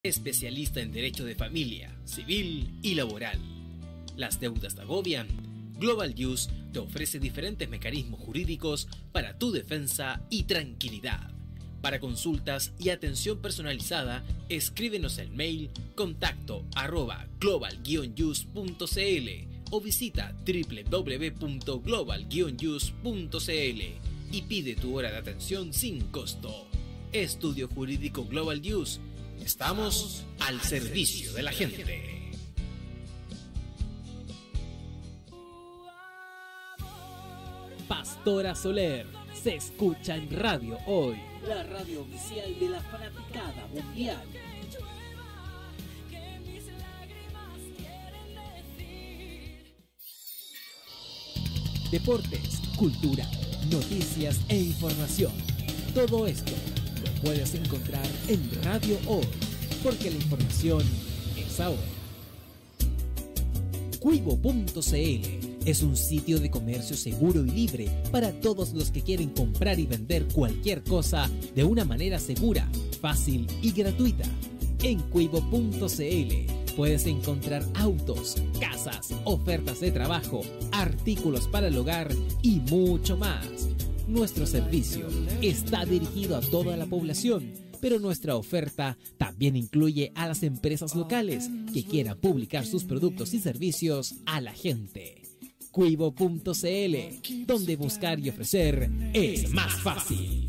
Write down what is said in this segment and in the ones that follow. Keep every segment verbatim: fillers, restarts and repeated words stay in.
Especialista en Derecho de Familia, Civil y Laboral. ¿Las deudas te agobian? Global Use te ofrece diferentes mecanismos jurídicos para tu defensa y tranquilidad. Para consultas y atención personalizada, escríbenos el mail contacto arroba global guion use punto cl o visita doble u doble u doble u punto global guion use punto cl y pide tu hora de atención sin costo. Estudio Jurídico Global Use. Estamos al servicio de la gente. Pastora Soler se escucha en Radio Hoy, la radio oficial de la fanaticada mundial. Deportes, cultura, noticias e información. Todo esto lo puedes encontrar en Radio Hoy, porque la información es ahora. Cuivo punto cl es un sitio de comercio seguro y libre para todos los que quieren comprar y vender cualquier cosa de una manera segura, fácil y gratuita. En Cuivo punto cl puedes encontrar autos, casas, ofertas de trabajo, artículos para el hogar y mucho más. Nuestro servicio está dirigido a toda la población, pero nuestra oferta también incluye a las empresas locales que quieran publicar sus productos y servicios a la gente. Cuivo punto cl, donde buscar y ofrecer es más fácil.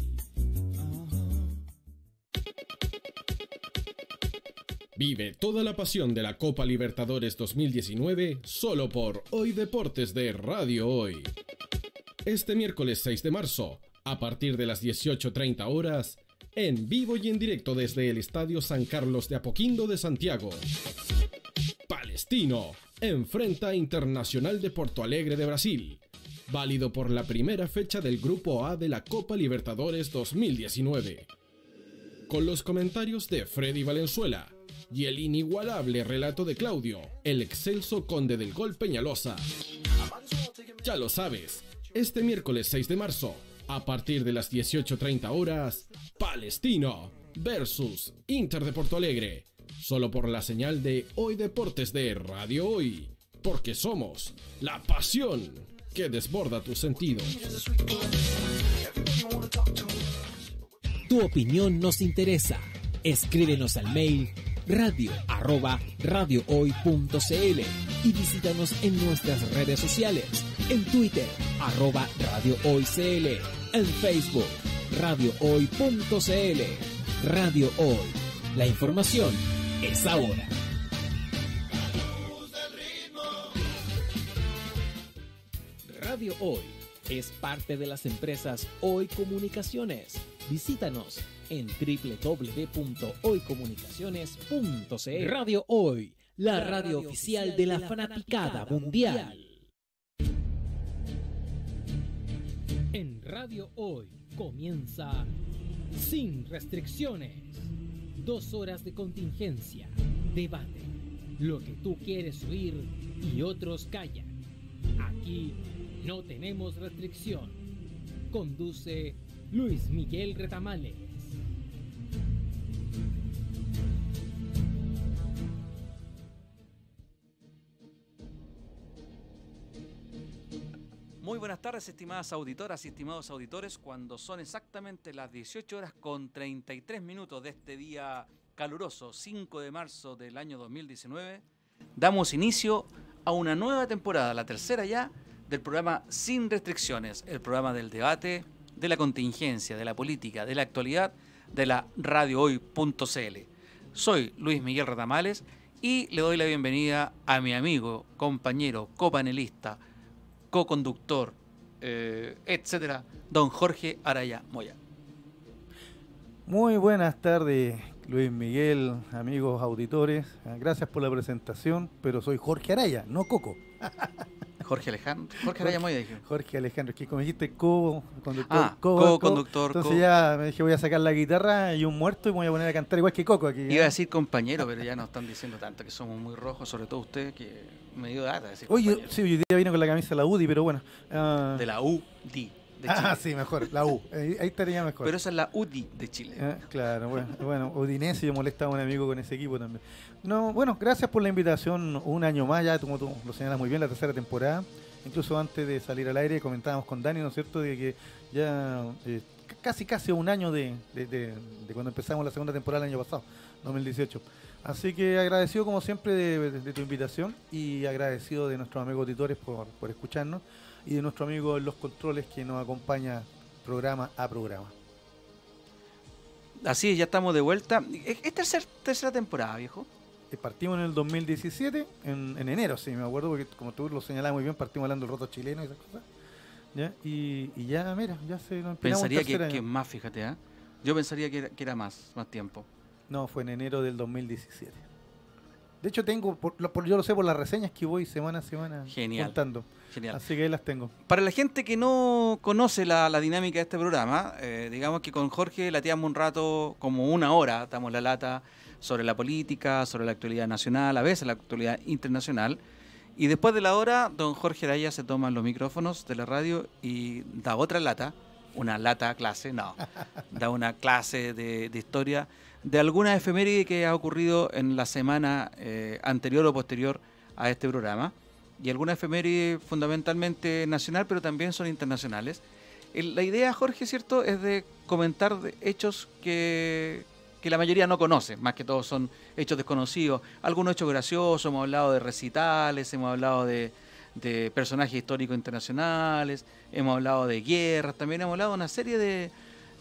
Vive toda la pasión de la Copa Libertadores dos mil diecinueve solo por Hoy Deportes de Radio Hoy. Este miércoles seis de marzo, a partir de las dieciocho treinta horas, en vivo y en directo desde el Estadio San Carlos de Apoquindo de Santiago. Palestino enfrenta a Internacional de Porto Alegre de Brasil, válido por la primera fecha del Grupo A de la Copa Libertadores dos mil diecinueve. Con los comentarios de Freddy Valenzuela y el inigualable relato de Claudio, el excelso conde del gol Peñalosa. Ya lo sabes, este miércoles seis de marzo, a partir de las dieciocho treinta horas, Palestino versus Inter de Porto Alegre, solo por la señal de Hoy Deportes de Radio Hoy, porque somos la pasión que desborda tus sentidos. Tu opinión nos interesa. Escríbenos al mail radio arroba radiohoy punto cl y visítanos en nuestras redes sociales, en Twitter arroba radiohoycl, en Facebook radiohoy punto cl. Radio Hoy, la información es ahora. Radio Hoy es parte de las empresas Hoy Comunicaciones. Visítanos en doble u doble u doble u punto hoy comunicaciones punto cl. Radio Hoy, la, la radio, radio oficial, oficial de la, de la fanaticada mundial. En Radio Hoy comienza Sin Restricciones. Dos horas de contingencia, debate, lo que tú quieres oír y otros callan. Aquí no tenemos restricción. Conduce Luis Miguel Retamales. Muy buenas tardes, estimadas auditoras y estimados auditores, cuando son exactamente las dieciocho horas con treinta y tres minutos de este día caluroso, cinco de marzo del año dos mil diecinueve, damos inicio a una nueva temporada, la tercera ya, del programa Sin Restricciones, el programa del debate, de la contingencia, de la política, de la actualidad, de la radio hoy punto cl. Soy Luis Miguel Retamales y le doy la bienvenida a mi amigo, compañero, copanelista, co-conductor, eh, etcétera, don Jorge Araya Moya. Muy buenas tardes, Luis Miguel, amigos auditores. Gracias por la presentación, pero soy Jorge Araya, no Coco. Jorge Alejandro, Jorge Araya Moya dije. Jorge Alejandro, que como dijiste co-conductor, ah, co-conductor. Entonces co ya me dije voy a sacar la guitarra y un muerto y me voy a poner a cantar igual que Coco aquí. Iba a decir compañero, pero ya nos están diciendo tanto que somos muy rojos, sobre todo usted que me dio data decir Oye, compañero. sí, hoy día vino con la camisa de la U D I, pero bueno. Uh... De la U D I. de Chile. Ah, sí, mejor, la U. Ahí, ahí estaría mejor. Pero esa es la U D I de Chile. Eh, claro, bueno, bueno, Udinese, yo molestaba a un amigo con ese equipo también. No, bueno, gracias por la invitación. Un año más, ya como tú lo señalas muy bien, la tercera temporada. Incluso antes de salir al aire comentábamos con Dani, ¿no es cierto?, de que ya eh, casi casi un año de, de, de, de cuando empezamos la segunda temporada el año pasado, dos mil dieciocho. Así que agradecido como siempre de, de, de tu invitación y agradecido de nuestros amigos auditores por, por escucharnos y de nuestro amigo en los controles que nos acompaña programa a programa. Así es, ya estamos de vuelta. Es tercer, tercera temporada, viejo. Partimos en el dos mil diecisiete, en, en enero, sí, me acuerdo, porque como tú lo señalabas muy bien, partimos hablando del roto chileno y esas cosas. ¿Ya? Y, y ya, mira, ya se nos Pensaría que, que más, fíjate, ¿eh? Yo pensaría que era, que era más, más tiempo. No, fue en enero del dos mil diecisiete. De hecho, tengo, por, por, yo lo sé por las reseñas que voy semana a semana Genial. contando. Genial. Así que ahí las tengo. Para la gente que no conoce la, la dinámica de este programa, eh, digamos que con Jorge lateamos un rato, como una hora, damos la lata sobre la política, sobre la actualidad nacional, a veces la actualidad internacional. Y después de la hora, don Jorge Araya se toma los micrófonos de la radio y da otra lata, una lata clase, no, da una clase de, de historia de alguna efeméride que ha ocurrido en la semana eh, anterior o posterior a este programa. Y alguna efeméride fundamentalmente nacional, pero también son internacionales. El, la idea, Jorge, ¿cierto?, es de comentar de hechos que... que la mayoría no conoce, más que todo son hechos desconocidos. Algunos hechos graciosos, hemos hablado de recitales, hemos hablado de, de personajes históricos internacionales, hemos hablado de guerras, también hemos hablado de una serie de,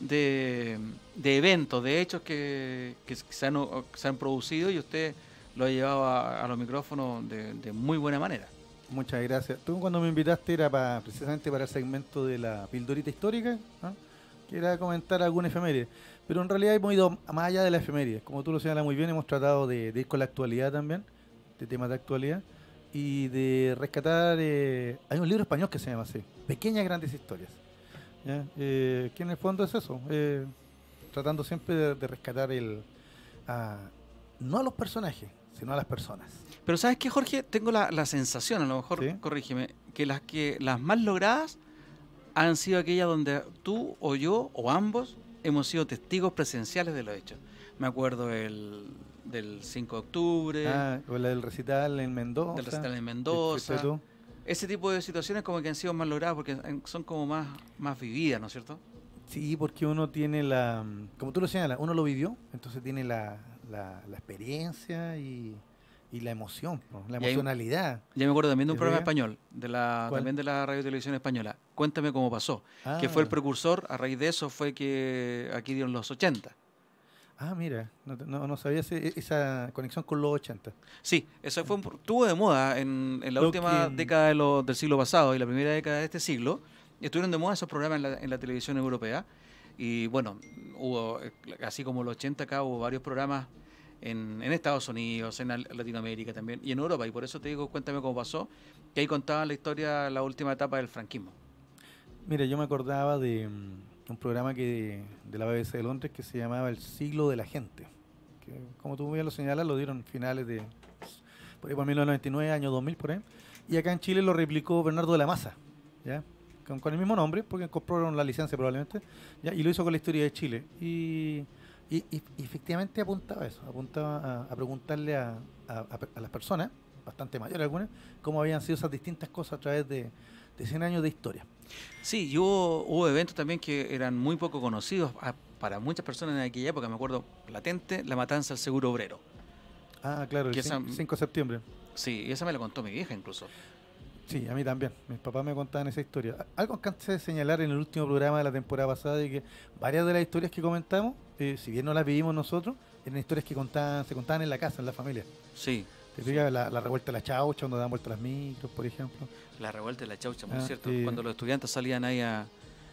de, de eventos, de hechos que, que, se han, que se han producido y usted lo ha llevado a, a los micrófonos de, de muy buena manera. Muchas gracias. Tú cuando me invitaste era para, precisamente para el segmento de la pildorita histórica, ¿no?, que era comentar alguna efeméride. Pero en realidad hemos ido más allá de la efeméride. Como tú lo señalas muy bien, hemos tratado de, de ir con la actualidad también, de temas de actualidad, y de rescatar... Eh, hay un libro español que se llama así, Pequeñas Grandes Historias. ¿Ya? Eh, que en el fondo es eso, eh, tratando siempre de, de rescatar el a, no a los personajes, sino a las personas. Pero ¿sabes qué, Jorge? Tengo la, la sensación, a lo mejor, ¿sí?, corrígeme, que las, que las más logradas han sido aquellas donde tú o yo o ambos hemos sido testigos presenciales de los hechos. Me acuerdo el, del cinco de octubre. Ah, o la del recital en Mendoza. Del recital en Mendoza. Ese tipo de situaciones como que han sido más logradas porque son como más, más vividas, ¿no es cierto? Sí, porque uno tiene la... Como tú lo señalas, uno lo vivió, entonces tiene la, la, la experiencia y... y la emoción, ¿no?, la emocionalidad. Ya me acuerdo también de un programa español, de la también de la Radio y Televisión Española, Cuéntame cómo pasó, ah, que fue el precursor, a raíz de eso fue que aquí dieron los ochenta. Ah, mira, no, no, no sabía ese, esa conexión con los ochenta. Sí, eso fue estuvo de moda en, en la lo última que... década de lo, del siglo pasado y la primera década de este siglo, estuvieron de moda esos programas en la, en la televisión europea, y bueno, hubo, así como los ochenta acá, hubo varios programas En, en Estados Unidos, en Latinoamérica también, y en Europa, y por eso te digo, Cuéntame cómo pasó, que ahí contaban la historia, la última etapa del franquismo. Mira, yo me acordaba de um, un programa que de la B B C de Londres que se llamaba El siglo de la gente, que como tú bien lo señalas, lo dieron finales de, por ahí por mil novecientos noventa y nueve, año dos mil por ahí, y acá en Chile lo replicó Bernardo de la Maza, ¿ya?, con, con el mismo nombre, porque compraron la licencia probablemente, ¿ya?, y lo hizo con la historia de Chile, y... Y, y, y efectivamente apuntaba a eso, apuntaba a, a preguntarle a, a, a las personas, bastante mayores algunas, cómo habían sido esas distintas cosas a través de, de cien años de historia. Sí, y hubo, hubo eventos también que eran muy poco conocidos a, para muchas personas en aquella época, me acuerdo, latente, la matanza del Seguro Obrero. Ah, claro, el cinco de septiembre. Sí, y esa me la contó mi vieja incluso. Sí, a mí también. Mis papás me contaban esa historia. Algo que antes de señalar en el último programa de la temporada pasada, de que varias de las historias que comentamos, eh, si bien no las vivimos nosotros, eran historias que contaban, se contaban en la casa, en la familia. Sí. Te fijas, la, la revuelta de la chaucha, cuando daban vuelta las micros, por ejemplo. La revuelta de la chaucha, muy ah, cierto. Eh, cuando los estudiantes salían ahí a,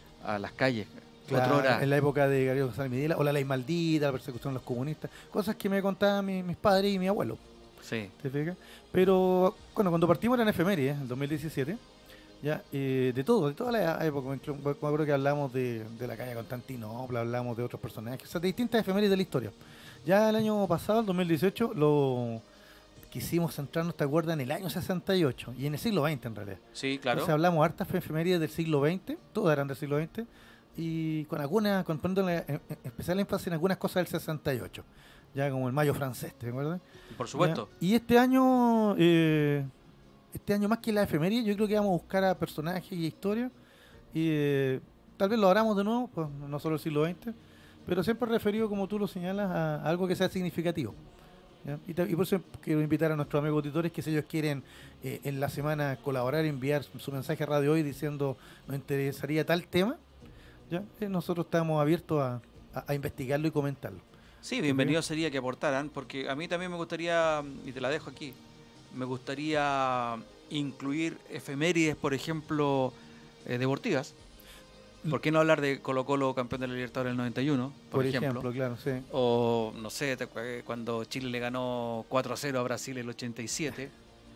a las calles. Claro, cuatro horas. En la época de Gabriel González Midela, o la ley maldita, la persecución de los comunistas, cosas que me contaban mi, mis padres y mi abuelo. Sí. ¿Te fijas? Pero, bueno, cuando partimos eran efemérides, en el dos mil diecisiete. Ya, eh, de todo, de toda la época. Me acuerdo que hablamos de, de la calle Constantinopla, hablamos de otros personajes, o sea, de distintas efemérides de la historia. Ya el año pasado, el dos mil dieciocho, lo quisimos centrarnos, ¿te acuerdas? En el año sesenta y ocho y en el siglo veinte en realidad. Sí, claro. Entonces hablamos hartas efemérides del siglo veinte, todas eran del siglo veinte, y con algunas, con poniéndole en- en especial énfasis en algunas cosas del sesenta y ocho, ya como el Mayo francés, ¿te acuerdas? Por supuesto. Ya. Y este año, eh, este año más que la efeméride, yo creo que vamos a buscar a personajes y historias, y eh, tal vez lo hagamos de nuevo, pues no solo el siglo veinte, pero siempre referido, como tú lo señalas, a, a algo que sea significativo. ¿Ya? Y, ta- y por eso quiero invitar a nuestros amigos auditores que si ellos quieren eh, en la semana colaborar, enviar su, su mensaje a Radio Hoy diciendo nos interesaría tal tema, ¿ya? Eh, nosotros estamos abiertos a, a- a investigarlo y comentarlo. Sí, bienvenido sería que aportaran, porque a mí también me gustaría, y te la dejo aquí, me gustaría incluir efemérides, por ejemplo, eh, deportivas. ¿Por qué no hablar de Colo Colo campeón de la Libertadores del noventa y uno, por, Por ejemplo? ejemplo, claro, sí. O, no sé, te acuerdas cuando Chile le ganó cuatro a cero a Brasil en el ochenta y siete.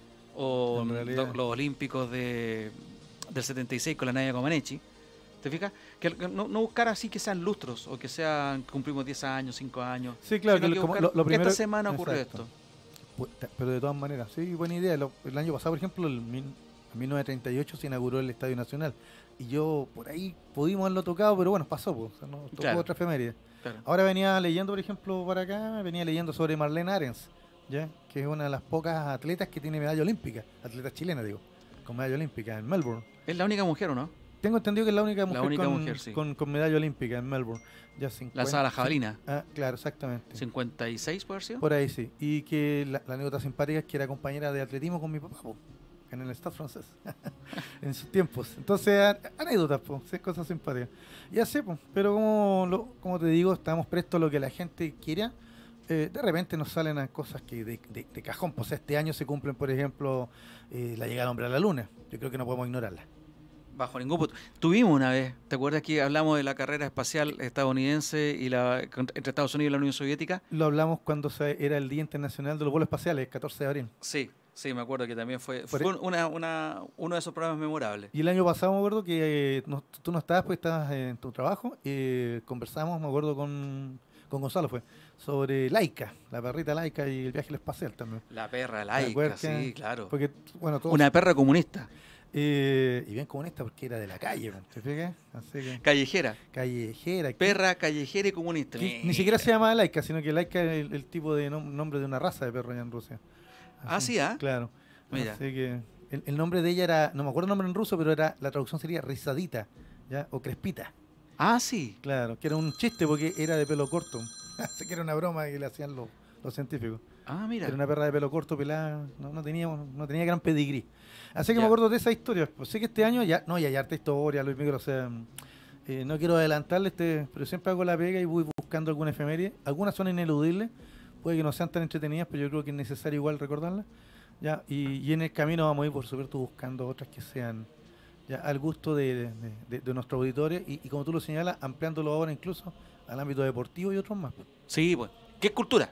O En realidad. lo- los Olímpicos de, del setenta y seis con la Nadia Comaneci. ¿Te fijas? Que que no, no buscar así que sean lustros o que sean cumplimos diez años, cinco años. Sí, claro, sino que que como buscar, lo- lo primero- esta semana ocurrió exacto. esto. Pu- ta- Pero de todas maneras, sí, buena idea. Lo- el año pasado, por ejemplo, el mil- en mil novecientos treinta y ocho se inauguró el Estadio Nacional. Y yo por ahí pudimos haberlo tocado, pero bueno, pasó, pues, o sea, no, tocó Claro. otra efeméride. Claro. Ahora venía leyendo, por ejemplo, para acá, venía leyendo sobre Marlene Arens, ¿ya? Que es una de las pocas atletas que tiene medalla olímpica, atleta chilena, digo, con medalla olímpica en Melbourne. Es la única mujer, ¿o no? Tengo entendido que es la única mujer, única con, mujer, sí. con, con medalla olímpica en Melbourne. Ya cincuenta, Lanzada a la jabalina. Ah, claro, exactamente. cincuenta y seis, ¿puede haber sido? Por ahí sí. Y que la, la anécdota simpática es que era compañera de atletismo con mi papá, po, en el Stade francés, en sus tiempos. Entonces, a- anécdotas, po, sí, cosas simpáticas. Y así, pues, pero como, lo- como te digo, estamos prestos a lo que la gente quiera. Eh, de repente nos salen a cosas que de, de- de cajón. Pues este año se cumplen, por ejemplo, eh, la llegada del hombre a la luna. Yo creo que no podemos ignorarla. Bajo ningún punto. Tuvimos una vez, ¿te acuerdas que hablamos de la carrera espacial estadounidense y la contra- entre Estados Unidos y la Unión Soviética? Lo hablamos cuando se- era el Día Internacional de los Vuelos Espaciales, catorce de abril. Sí, sí, me acuerdo que también fue, Por fue e- una, una, uno de esos programas memorables. Y el año pasado me acuerdo que eh, no- tú no estabas, pues estabas en tu trabajo, y conversamos, me acuerdo con, con Gonzalo, fue, sobre Laika, la perrita Laika y el viaje al espacial también. La perra ¿Te laica, acuerdas? sí, claro. Porque, bueno, todos, Una perra comunista, eh, y bien comunista porque era de la calle, ¿te fijas? Así que, callejera. callejera. que- Perra callejera y comunista. que ni Mira. siquiera se llama Laika, sino que Laika es el, el tipo de nom- nombre de una raza de perro allá en Rusia. Ah, sí, ¿ah? Claro. Mira. Así que el, el nombre de ella era, no me acuerdo el nombre en ruso, pero era la traducción sería rizadita, ¿ya? O crespita. Ah, sí. Claro, que era un chiste porque era de pelo corto. Así que era una broma que le hacían los, los científicos. Ah, mira. Era una perra de pelo corto, pelada, no, no tenía, no tenía gran pedigrí. Así que Ya. me acuerdo de esa historia. Pues sé que este año ya, no, ya hay harta historia, Luis Miguel, o sea, eh, no quiero adelantarle, este, pero siempre hago la pega y voy buscando alguna efeméride. Algunas son ineludibles, puede que no sean tan entretenidas, pero yo creo que es necesario igual recordarlas. Ya, y, y en el camino vamos a ir, por supuesto, buscando otras que sean ya al gusto de, de, de- de nuestros auditores y, y como tú lo señalas, ampliándolo ahora incluso al ámbito deportivo y otros más. Sí, pues. ¿Qué es cultura?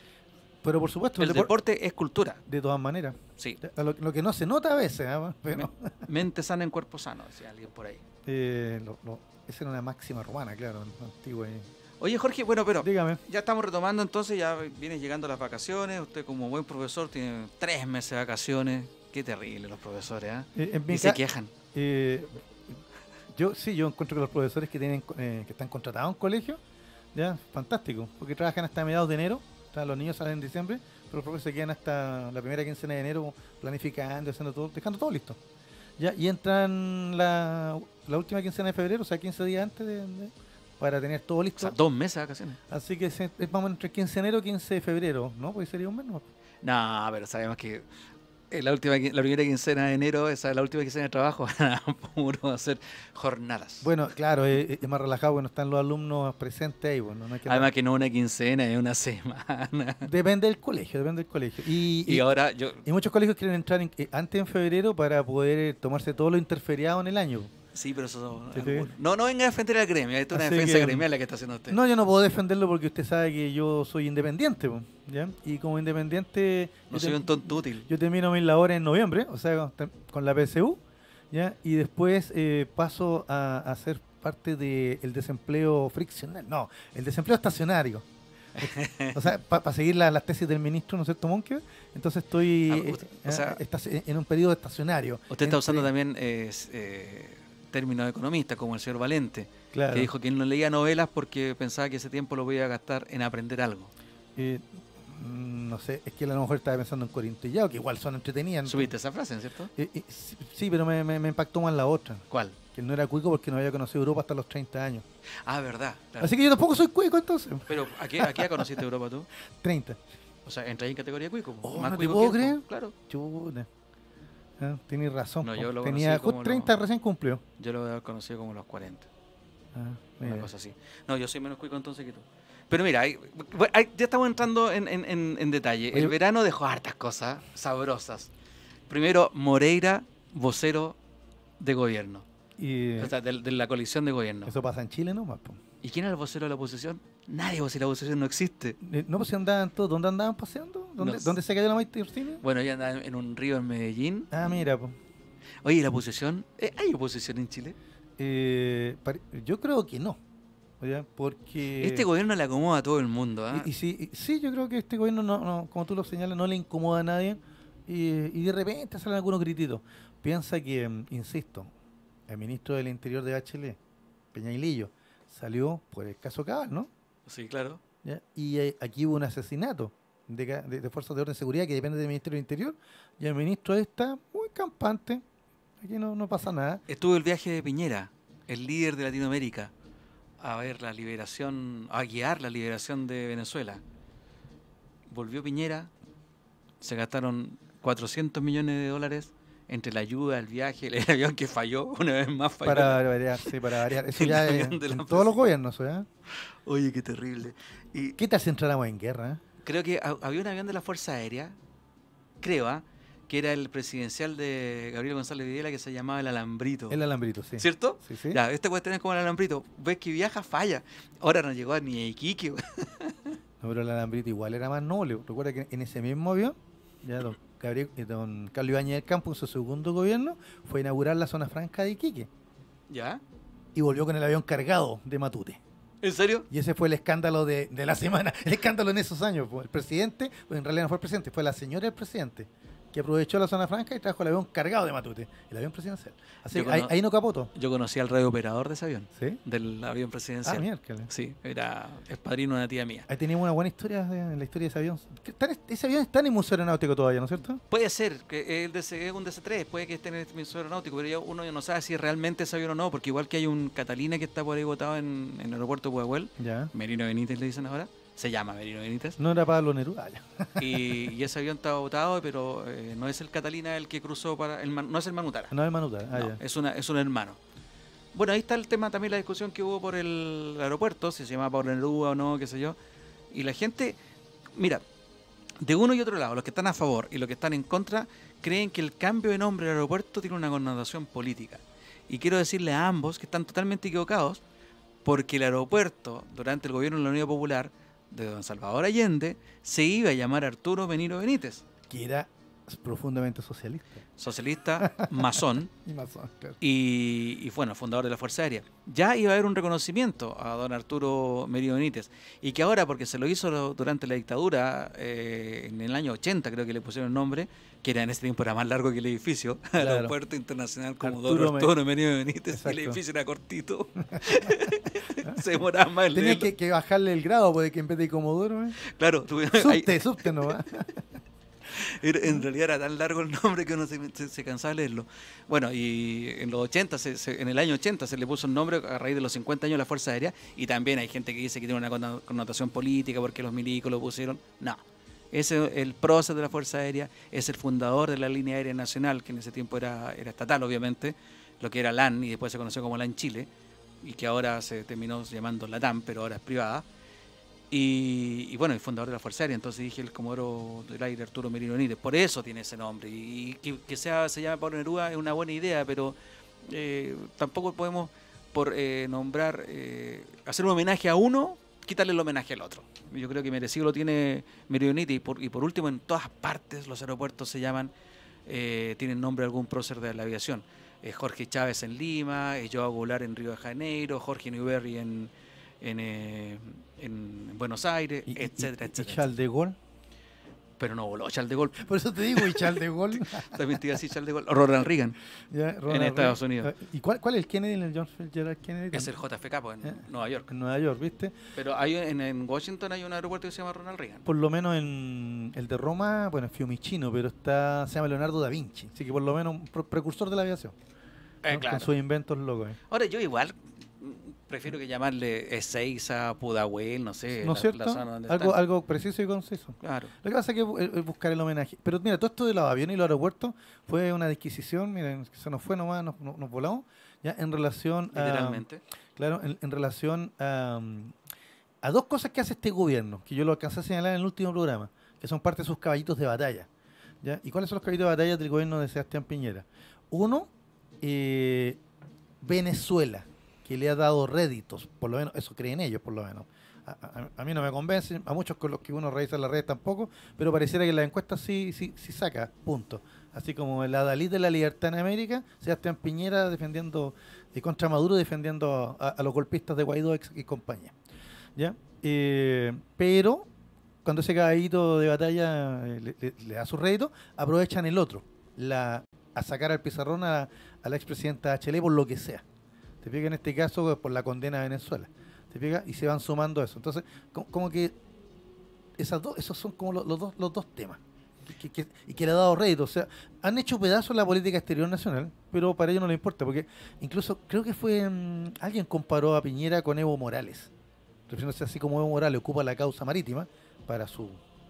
Pero por supuesto, El depor- deporte es cultura. de todas maneras. Sí. A Lo, lo que no se nota a veces, ¿ah? Pero, Mente sana en cuerpo sano, decía alguien por ahí. eh, lo- lo- esa era una máxima romana, claro, antigua. y- Oye, Jorge, bueno, pero Dígame. ya estamos retomando entonces, ya vienen llegando las vacaciones. Usted como buen profesor tiene tres meses de vacaciones. Qué terrible los profesores, ¿ah? Eh, en mi Y se ca- quejan. eh, yo sí, yo encuentro que los profesores que tienen eh, que están contratados en colegio, ya, fantástico, porque trabajan hasta mediados de enero, o sea, los niños salen en diciembre, pero los profesores se quedan hasta la primera quincena de enero planificando, haciendo todo, dejando todo listo. Ya, y entran la, la última quincena de febrero, o sea, quince días antes de, de- para tener todo O listo. sea, dos meses de vacaciones. Así que se- es más o menos entre quince de enero y quince de febrero, ¿no? Pues sería un mes, ¿no? No, pero sabemos que eh, la última qui- la primera quincena de enero, esa es la última quincena de trabajo, puro hacer jornadas. Bueno, claro, es, es más relajado cuando están los alumnos presentes ahí, bueno, no hay que Además que no una quincena, es una semana. depende del colegio, depende del colegio. Y, Y y- ahora yo, y muchos colegios quieren entrar en- eh, antes en febrero para poder eh, tomarse todo lo interferiado en el año. sí, pero eso... ¿Sí, sí? No, no venga a defender al gremio, esto es una Así defensa que- gremial la que está haciendo usted. No, yo no puedo defenderlo porque usted sabe que yo soy independiente, po, ¿ya? Y como independiente No yo, soy te- un tonto útil. yo termino mis labores en noviembre, o sea, con, con la P S U, ¿ya? Y después eh, paso a, a ser parte del desempleo friccional, no, el desempleo estacionario. O sea, para pa seguir la, las tesis del ministro, ¿no es cierto, Monque? Entonces estoy Ah, eh, usted- o eh, sea- estaci- en un periodo estacionario. Usted está Entre- usando también eh, eh, términos economistas, como el señor Valente, Claro. que dijo que él no leía novelas porque pensaba que ese tiempo lo podía gastar en aprender algo. Eh, mm, no sé, es que a lo mejor estaba pensando en Corintellado, que igual son entretenidas. ¿Subiste esa frase, ¿cierto? Eh, eh, sí, sí, pero me, me, me impactó más la otra. ¿Cuál? Que él no era cuico porque no había conocido Europa hasta los treinta años. Ah, verdad. Claro. Así que yo tampoco soy cuico entonces. Pero ¿a qué, a qué conociste Europa tú? treinta. O sea, entras en categoría cuico. po. Oh, Más ¿no te cuico puedo que él, po. creer? Claro. Chuta. Ah, tenés razón. No, po. yo lo Tenía conocí como justo treinta, recién cumplió. Yo lo voy a haber conocido como los cuarenta. Ah, Una mira. cosa así. No, yo soy menos cuico entonces que tú. Pero mira, hay- bueno, hay- ya estamos entrando en, en- en- en detalle. Oye, El verano dejó hartas cosas sabrosas. Primero, Moreira, vocero de gobierno. Y O sea, de, de la coalición de gobierno. eso pasa en Chile nomás. Po. ¿Y quién era el vocero de la oposición? Nadie, pues si la oposición no existe. Eh, No, pues si andaban todos, ¿dónde andaban paseando? ¿Dónde, No sé. ¿dónde se cayó la Maite Orsini? Bueno, ella anda en, en un río en Medellín. Ah, mira, pues. Oye, ¿y la oposición? Eh, ¿Hay oposición en Chile? Eh, pare- yo creo que no. ¿Ya? Porque... Este gobierno le acomoda a todo el mundo. ¿ah? Y, y sí, y- sí, yo creo que este gobierno, no, no, como tú lo señalas, no le incomoda a nadie y, y de repente salen algunos grititos. Piensa que, mm, insisto, el ministro del Interior de Bachelet, Peñailillo, salió por el caso Cabal, ¿no? Sí, claro. ¿Ya? Y eh, aquí hubo un asesinato de, ca- de- de fuerzas de orden de seguridad que depende del Ministerio del Interior y el ministro está muy campante. Aquí no, no pasa nada. Estuvo el viaje de Piñera, el líder de Latinoamérica, a ver la liberación, a guiar la liberación de Venezuela. Volvió Piñera, se gastaron cuatrocientos millones de dólares entre la ayuda, el viaje, el avión que falló, una vez más falló. Para variar, sí, para variar. Eso El ya es avión de la en todos los gobiernos, ¿eh? Oye, qué terrible. Y ¿Qué tal si entráramos en guerra? eh? creo que ha- había un avión de la Fuerza Aérea, creo, ¿ah? que era el presidencial de Gabriel González Videla, que se llamaba el Alambrito. El alambrito, sí. ¿Cierto? Sí, sí. Ya, este puede tener como el Alambrito. Ves que viaja, falla. Ahora no llegó ni a Iquique. güey. No, pero el alambrito igual era más noble. Recuerda que en ese mismo avión, ya don, Gabriel, eh, don Carlos Ibáñez del Campo, en su segundo gobierno, fue a inaugurar la zona franca de Iquique. ¿Ya? Y volvió con el avión cargado de Matute. ¿En serio? Y ese fue el escándalo de, de la semana. El escándalo en esos años. Pues. El presidente, pues en realidad no fue el presidente, fue la señora del presidente, que aprovechó la zona franca y trajo el avión cargado de Matute. El avión presidencial. Así Yo que ahí, cono- ahí no capotó. Yo conocí al radiooperador de ese avión, ¿Sí? del avión Ah, presidencial. miércoles. Sí, era, es padrino de una tía mía. Ahí teníamos una buena historia de- en la historia de ese avión. ¿Qué tal es- Ese avión está en el Museo Aeronáutico todavía, ¿no es cierto? Puede ser, que el D C, es un D C tres, puede que esté en el Museo Aeronáutico, pero ya uno ya no sabe si es realmente ese avión o no, porque igual que hay un Catalina que está por ahí botado en, en el aeropuerto de Pudahuel, Ya. Merino Benítez le dicen ahora, se llama Merino Benítez, No era Pablo Neruda. Ah, ya. y, y ese avión estaba botado, pero eh, no es el Catalina el que cruzó para, el, Man- no es el Manutara, No es Manuta. Ah, no, ya. es, una, es un hermano. Bueno, ahí está el tema también, la discusión que hubo por el aeropuerto, si se llama Pablo Neruda o no, qué sé yo, y la gente, mira, de uno y otro lado, los que están a favor y los que están en contra, creen que el cambio de nombre del aeropuerto tiene una connotación política. Y quiero decirle a ambos que están totalmente equivocados, porque el aeropuerto, durante el gobierno de la Unidad Popular, de don Salvador Allende, se iba a llamar Arturo Benito Benítez, Que era profundamente socialista. socialista, masón, Y masón, claro. y, y bueno, fundador de la Fuerza Aérea. Ya iba a haber un reconocimiento a don Arturo Merino Benítez, y que ahora, porque se lo hizo durante la dictadura, eh, en el año ochenta creo que le pusieron el nombre, que era en ese tiempo era más largo que el edificio, Claro. Aeropuerto Internacional como Arturo don Me- Arturo Merino Benítez, y Exacto. el edificio era cortito, se demoraba más en Tenía leerlo. que, que bajarle el grado, porque en vez de Comodoro, ¿eh? Claro, tuve- ahí- Subte, subte nomás. Era- en realidad era tan largo el nombre que uno se, se- se cansaba de leerlo. Bueno, y en los ochenta, se- se- en el año ochenta se le puso el nombre a raíz de los cincuenta años de la Fuerza Aérea, y también hay gente que dice que tiene una conno- connotación política porque los milicos lo pusieron. No, es el, el prócer de la Fuerza Aérea, es el fundador de la línea aérea nacional, que en ese tiempo era, era estatal obviamente, lo que era LAN y después se conoció como LAN Chile, y que ahora se terminó llamando LATAM, pero ahora es privada. Y, y bueno, el fundador de la Fuerza Aérea, entonces dije el Comodoro del Aire Arturo Merino Benítez, por eso tiene ese nombre. Y, y que, que sea, se llame Pablo Neruda es una buena idea, pero eh, tampoco podemos, por eh, nombrar, eh, hacer un homenaje a uno, quitarle el homenaje al otro. Yo creo que merecido lo tiene Merino Benítez, y por, y por último, en todas partes los aeropuertos se llaman, eh, tienen nombre de algún prócer de la aviación. Eh, Jorge Chávez en Lima, eh, Joao Goulart en Río de Janeiro, Jorge Newbery en en, eh, en Buenos Aires, Y- y- etcétera, y- y etcétera. Charles de Gaulle. Pero no voló Charles de Gaulle. Por eso te digo, y Charles de Gaulle. También te iba a decir Charles de Gaulle. O Ronald Reagan. Ya, Ronald Estados Reagan. Unidos. ¿Y cuál, cuál es el Kennedy en el John Fitzgerald Kennedy? Es el J F K, pues, en ¿Eh? Nueva York. En Nueva York, ¿viste? Pero hay en, en Washington hay un aeropuerto que se llama Ronald Reagan. Por lo menos en el de Roma, bueno, es Fiumicino, pero está se llama Leonardo da Vinci. Así que por lo menos un pre- precursor de la aviación. Eh, ¿no? claro. Con sus inventos locos. ¿eh? Ahora, yo igual mm, prefiero que llamarle Ezeiza, Pudahuel, no sé. ¿No la- es cierto? la zona donde Algo, están. algo preciso y conciso. Claro. Lo que pasa es que bu- es buscar el homenaje. Pero mira, todo esto de los aviones y los aeropuertos fue una disquisición, miren, que se nos fue nomás, nos, nos, nos volamos, ya en relación a... Literalmente. Claro, en, en relación a, mm, a dos cosas que hace este gobierno, que yo lo alcancé a señalar en el último programa, que son parte de sus caballitos de batalla. ¿Ya? ¿Y cuáles son los caballitos de batalla del gobierno de Sebastián Piñera? Uno, eh, Venezuela, que le ha dado réditos, por lo menos, eso creen ellos, por lo menos. A, a- a mí no me convence, a muchos con los que uno revisa las redes tampoco, pero pareciera que en las encuestas sí, sí, sí saca, punto. Así como el adalid de la libertad en América, Sebastián Piñera defendiendo, eh, contra Maduro defendiendo a, a los golpistas de Guaidó ex- y compañía. ¿Ya? Eh, pero cuando ese caballito de batalla eh, le, le- le da su rédito, aprovechan el otro, la, a sacar al pizarrón a, a la expresidenta Bachelet por lo que sea. Te fijas en este caso por la condena a Venezuela. ¿Te fijas? Y se van sumando eso. Entonces, co- como que esas dos, esos son como los, los dos, los dos temas. Que, que- y que le ha dado rédito. O sea, han hecho pedazos la política exterior nacional, pero para ellos no les importa, porque incluso creo que fue mm, alguien comparó a Piñera con Evo Morales. Refiriéndose así como Evo Morales ocupa la causa marítima para su,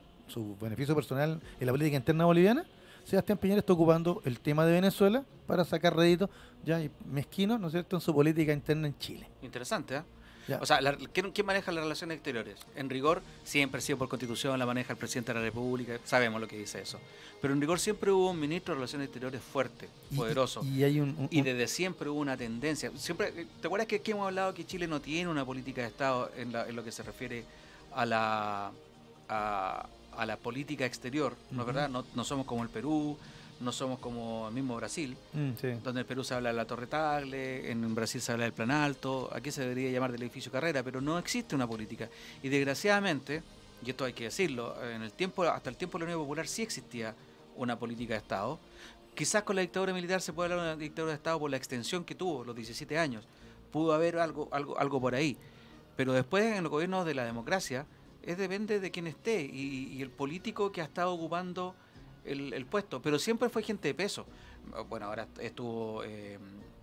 su beneficio personal en la política interna boliviana. Sebastián Piñera está ocupando el tema de Venezuela para sacar rédito ya y mezquino, ¿no es cierto?, en su política interna en Chile. Interesante, ¿eh? Ya. O sea, la- ¿quién, quién maneja las relaciones exteriores? En rigor, siempre ha sido por constitución, la maneja el presidente de la República, sabemos lo que dice eso. Pero en rigor siempre hubo un ministro de Relaciones Exteriores fuerte, Y- poderoso. Y, y hay un, un- Y un- desde siempre hubo una tendencia. Siempre, ¿te acuerdas que aquí hemos hablado que Chile no tiene una política de Estado en, la- en lo que se refiere a la a, a la política exterior? ¿No es Ujú. verdad? No, no somos como el Perú, no somos como el mismo Brasil, Mm, sí. donde en Perú se habla de la Torre Tagle, en Brasil se habla del Plan Alto, aquí se debería llamar del edificio Carrera, pero no existe una política. Y desgraciadamente, y esto hay que decirlo, en el tiempo, hasta el tiempo de la Unión Popular sí existía una política de Estado. Quizás con la dictadura militar se puede hablar de una dictadura de Estado por la extensión que tuvo, los diecisiete años. Pudo haber algo, algo, algo por ahí. Pero después en los gobiernos de la democracia, es depende de quién esté y, y el político que ha estado ocupando el, el puesto. Pero siempre fue gente de peso. Bueno, ahora estuvo... eh,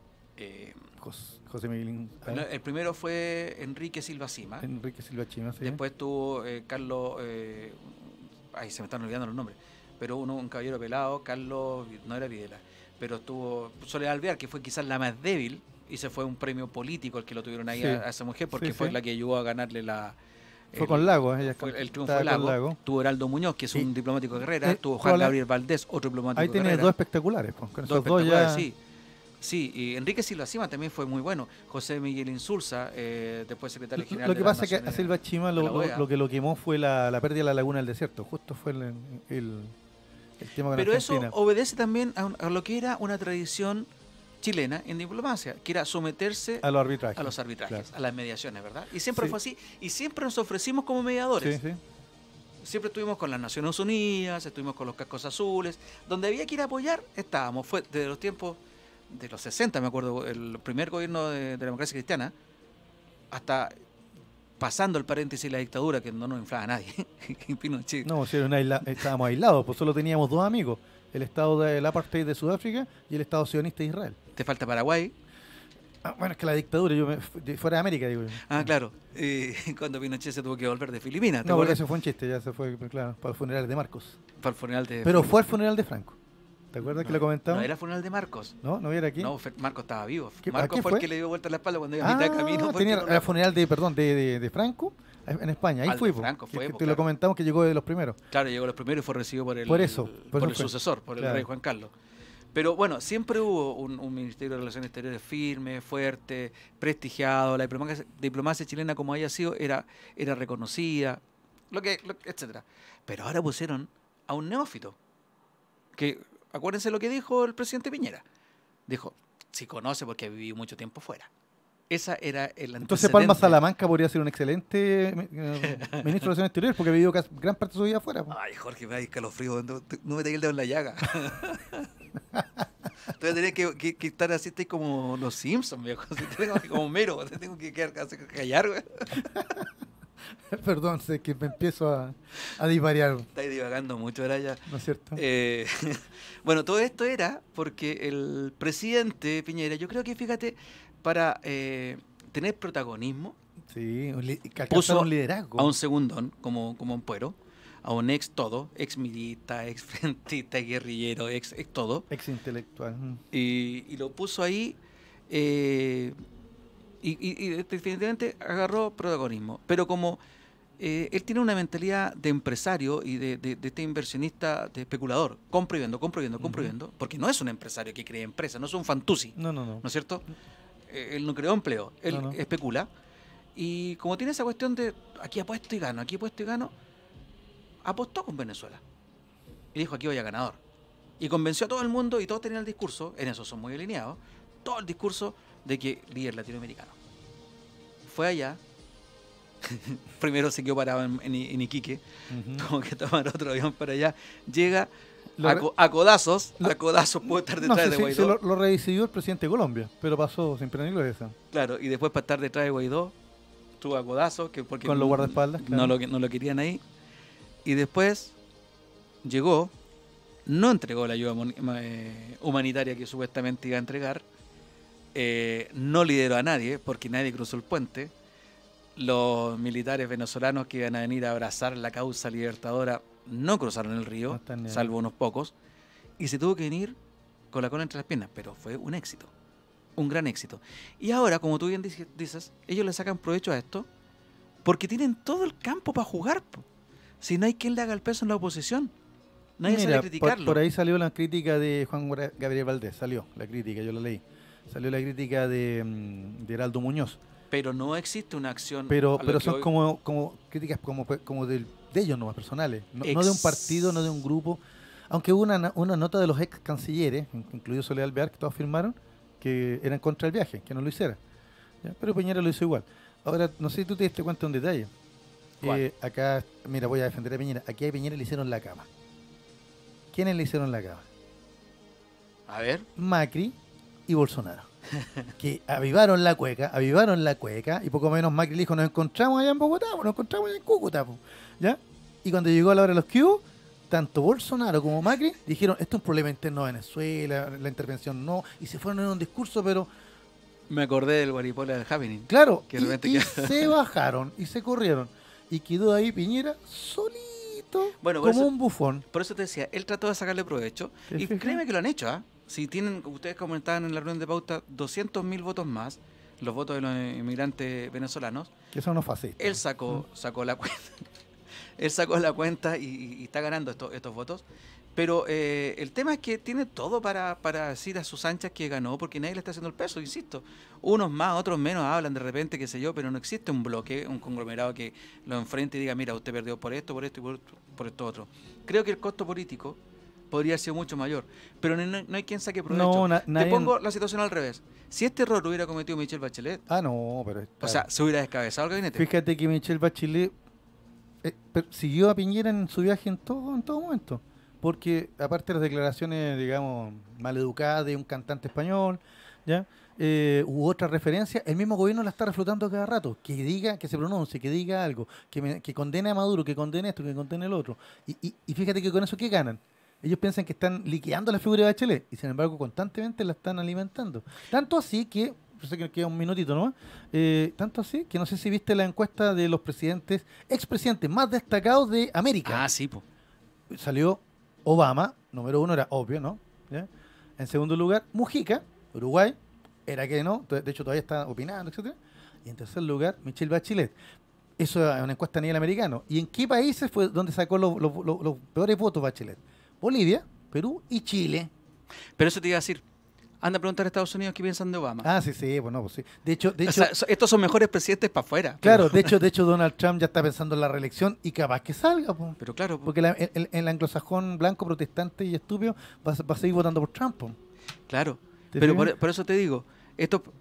eh, Jos- José Miguel no, el primero fue Enrique Silva Cima. Enrique Silva Chima, sí. Después tuvo eh, Carlos... eh, ay, se me están olvidando los nombres. Pero uno, un caballero pelado, Carlos... No era Videla. Pero estuvo Soledad Alvear, que fue quizás la más débil. Y se fue un premio político el que lo tuvieron ahí Sí. a, a esa mujer, porque Sí, fue sí. la que ayudó a ganarle la... Fue el- con Lago, ella fue el triunfo estaba de con Lago. Lago. Tuvo Heraldo Muñoz, que es Sí. un diplomático de carrera. Eh, tuvo Juan hola. Gabriel Valdés, otro diplomático Ahí de tiene carrera. dos espectaculares, pues, con Dos esos dos espectaculares, ya. sí. Sí, y Enrique Silva Cima también fue muy bueno. José Miguel Insulza, eh, después secretario Lo, general lo de que las pasa es que a Naciones- Silva Chima de lo, la lo- O E A. lo que lo quemó fue la, la pérdida de la laguna del desierto. Justo fue el, el, el tema con Pero eso Argentina. obedece también a, un- a lo que era una tradición chilena en diplomacia, que era someterse A los arbitrajes. a los arbitrajes, Claro. a las mediaciones, ¿verdad? Y siempre Sí. fue así. Y siempre nos ofrecimos como mediadores. Sí, sí. Siempre estuvimos con las Naciones Unidas, estuvimos con los cascos azules, donde había que ir a apoyar, estábamos. Fue desde los tiempos de los sesenta, me acuerdo, el primer gobierno de, de la democracia cristiana, hasta pasando el paréntesis de la dictadura, que no nos inflaba a nadie. Pinochet. No, sí, era una isla- estábamos aislados, pues solo teníamos dos amigos, el Estado del apartheid de Sudáfrica y el Estado sionista de Israel. Te falta Paraguay. Ah, bueno, es que la dictadura, yo me, de fuera de América, digo yo. Ah, claro. Eh, cuando Pinochet se tuvo que volver de Filipinas. ¿te No, porque acuerdas? eso fue un chiste, ya se fue, claro, para el funeral de Marcos. Para el funeral de... Pero fue al funeral de Franco. ¿Te acuerdas que lo comentamos? No, era el funeral de Marcos. ¿No? ¿No era aquí? No, Fe- Marcos estaba vivo. ¿Qué- a Marcos qué fue, fue? el que le dio vuelta la espalda cuando iba a mitad de camino. Ah, porque tenía no el lo- funeral de, perdón, de, de, de Franco en España. Ahí Al de fue, po, Franco que- fue, que po, te claro. lo comentamos que llegó de los primeros. Claro, llegó los primeros y fue recibido por el, Por eso, por por eso el fue. sucesor, por el Claro. rey Juan Carlos. Pero bueno, siempre hubo un, un Ministerio de Relaciones Exteriores firme, fuerte, prestigiado. La diplomacia, diplomacia chilena, como haya sido, era, era reconocida, lo que, lo- etcétera. Pero ahora pusieron a un neófito. Que, acuérdense lo que dijo el presidente Piñera. Dijo, si conoce porque ha vivido mucho tiempo fuera. Esa era el Entonces Palma antecedente. Salamanca podría ser un excelente eh, ministro de Relaciones Exteriores porque ha vivido casi gran parte de su vida afuera. po. Ay, Jorge, me da escalofrío. No, no me tengas el dedo en la llaga. Entonces tenés que, que, que estar así, estoy como los Simpsons, viejo. Así, tengo que- como mero, te tengo que quedar, hacer callar, güey. Perdón, sé que me empiezo a, a disvariar, Estáis divagando mucho ahora ya. ¿no es cierto? Eh, bueno, todo esto era porque el presidente Piñera, yo creo que, fíjate, para eh, tener protagonismo, Sí, un li- que alcanzar puso un liderazgo. a un segundón, como, como un puero, a un ex todo, ex milita, ex frentista, guerrillero, ex, ex todo, Ex intelectual. mm. y, y lo puso ahí, eh, y, y- y definitivamente agarró protagonismo. Pero como eh, él tiene una mentalidad de empresario y de, de- de este inversionista, de especulador, compro y vendo, compro y vendo, compro y Ujú. vendo, porque no es un empresario que cree empresa, no es un fantusi, No, no, no. ¿no es cierto? Eh, él no creó empleo, él No, no. especula. Y como tiene esa cuestión de aquí apuesto y gano, aquí apuesto y gano, apostó con Venezuela. Y dijo, aquí voy a ganador. Y convenció a todo el mundo y todos tenían el discurso, en eso son muy alineados, todo el discurso de que líder latinoamericano. Fue allá, primero se quedó parado en, en, en Iquique, Ujú. tuvo que tomar otro avión para allá, llega Lo a, re- co- a codazos, lo- a codazos puede estar No, detrás sí, de sí, Guaidó. sí, lo, lo redecidió el presidente de Colombia, pero pasó sin pena ni gloria. Claro, y después para estar detrás de Guaidó, estuvo a codazos, que porque Con los n- guardaespaldas, claro. no, lo, no lo querían ahí. Y después llegó, no entregó la ayuda mon- ma- eh, humanitaria que supuestamente iba a entregar, eh, no lideró a nadie, porque nadie cruzó el puente. Los militares venezolanos que iban a venir a abrazar la causa libertadora no cruzaron el No río, están ni ahí. salvo unos pocos, y se tuvo que venir con la cola entre las piernas, pero fue un éxito, un gran éxito. Y ahora, como tú bien dici- dices, ellos le sacan provecho a esto porque tienen todo el campo para jugar. Po. Si no hay quien le haga el peso en la oposición, nadie sale Mira, a por, criticarlo. por ahí salió la crítica de Juan Gra- Gabriel Valdés, salió la crítica, yo la leí. Salió la crítica de, mm, de Heraldo Muñoz. Pero no existe una acción. Pero, a lo pero que son hoy- como, como críticas como, como del- de ellos nomás, personales. No, no de un Ex- partido, no de un grupo. Aunque hubo una, una nota de los ex cancilleres, in- incluido Soledad Alvear, que todos firmaron, que eran contra el viaje, que no lo hiciera. ¿Ya? Pero Piñera lo hizo igual. Ahora, no sé si tú te diste cuenta de un detalle. ¿Cuál? Eh, acá, mira, voy a defender a Piñera. Aquí a Piñera le hicieron la cama. ¿Quiénes le hicieron la cama? A ver, Macri y Bolsonaro. Que avivaron la cueca, avivaron la cueca, y poco menos Macri le dijo, nos encontramos allá en Bogotá, pues, nos encontramos allá en Cúcuta, pues", ¿ya? Y cuando llegó a la hora de los que hubo, tanto Bolsonaro como Macri dijeron, esto es un problema interno de Venezuela, la intervención no, y se fueron en un discurso, pero me acordé del Guaripola del Happening. claro, Que de y, repente y queda- se bajaron, y se corrieron, y quedó ahí Piñera solito, Bueno, por como eso- un bufón. Por eso te decía, él trató de sacarle provecho. ¿Te Y fijas? créeme que lo han hecho, ¿ah? Si tienen, ustedes comentaban en la reunión de pauta, doscientos mil votos más, los votos de los inmigrantes venezolanos, Que son unos fascistas. él sacó, sacó la cuenta. Él sacó la cuenta y, y- y está ganando estos, estos votos. Pero eh, el tema es que tiene todo para, para decir a sus anchas que ganó, porque nadie le está haciendo el peso, insisto. Unos más, otros menos hablan de repente, qué sé yo, pero no existe un bloque, un conglomerado que lo enfrente y diga, mira, usted perdió por esto, por esto y por, por esto otro. Creo que el costo político podría haber sido mucho mayor, pero no, no- no hay quien saque provecho. No, na- Te nadie- pongo la situación al revés. Si este error lo hubiera cometido Michelle Bachelet, Ah, no, pero... o está- sea, se hubiera descabezado el gabinete. Fíjate que Michelle Bachelet eh, per- siguió a Piñera en su viaje en todo, en todo momento. Porque aparte de las declaraciones, digamos, maleducadas de un cantante español, ¿ya? Eh, u otra referencia, el mismo gobierno la está reflotando cada rato. Que diga, que se pronuncie, que diga algo, que, me- que condene a Maduro, que condene esto, que condene el otro. Y, y, y fíjate que con eso, ¿qué ganan? Ellos piensan que están liquidando la figura de Bachelet y sin embargo constantemente la están alimentando. Tanto así que, yo sé que queda un minutito nomás, eh, tanto así que no sé si viste la encuesta de los presidentes, expresidentes más destacados de América. Ah, sí, po. Salió Obama, número uno era obvio, ¿no? ¿Ya? En segundo lugar, Mujica, Uruguay, era que no, de de hecho todavía está opinando, etcétera. Y en tercer lugar, Michelle Bachelet. Eso es una encuesta a nivel americano. ¿Y en qué países fue donde sacó los, los- los- los peores votos Bachelet? Bolivia, Perú y Chile. Pero eso te iba a decir. Anda a preguntar a Estados Unidos qué piensan de Obama. Ah, sí, sí, pues no, pues sí. De hecho, de O hecho, sea, so- estos son mejores presidentes para afuera. claro, Pero, de hecho, de hecho Donald Trump ya está pensando en la reelección y capaz que salga, pues. pero claro, po, Porque la- el, el anglosajón blanco, protestante y estúpido va, a- va a seguir votando por Trump, po. claro. ¿Te Pero fijas? por, por eso te digo, estos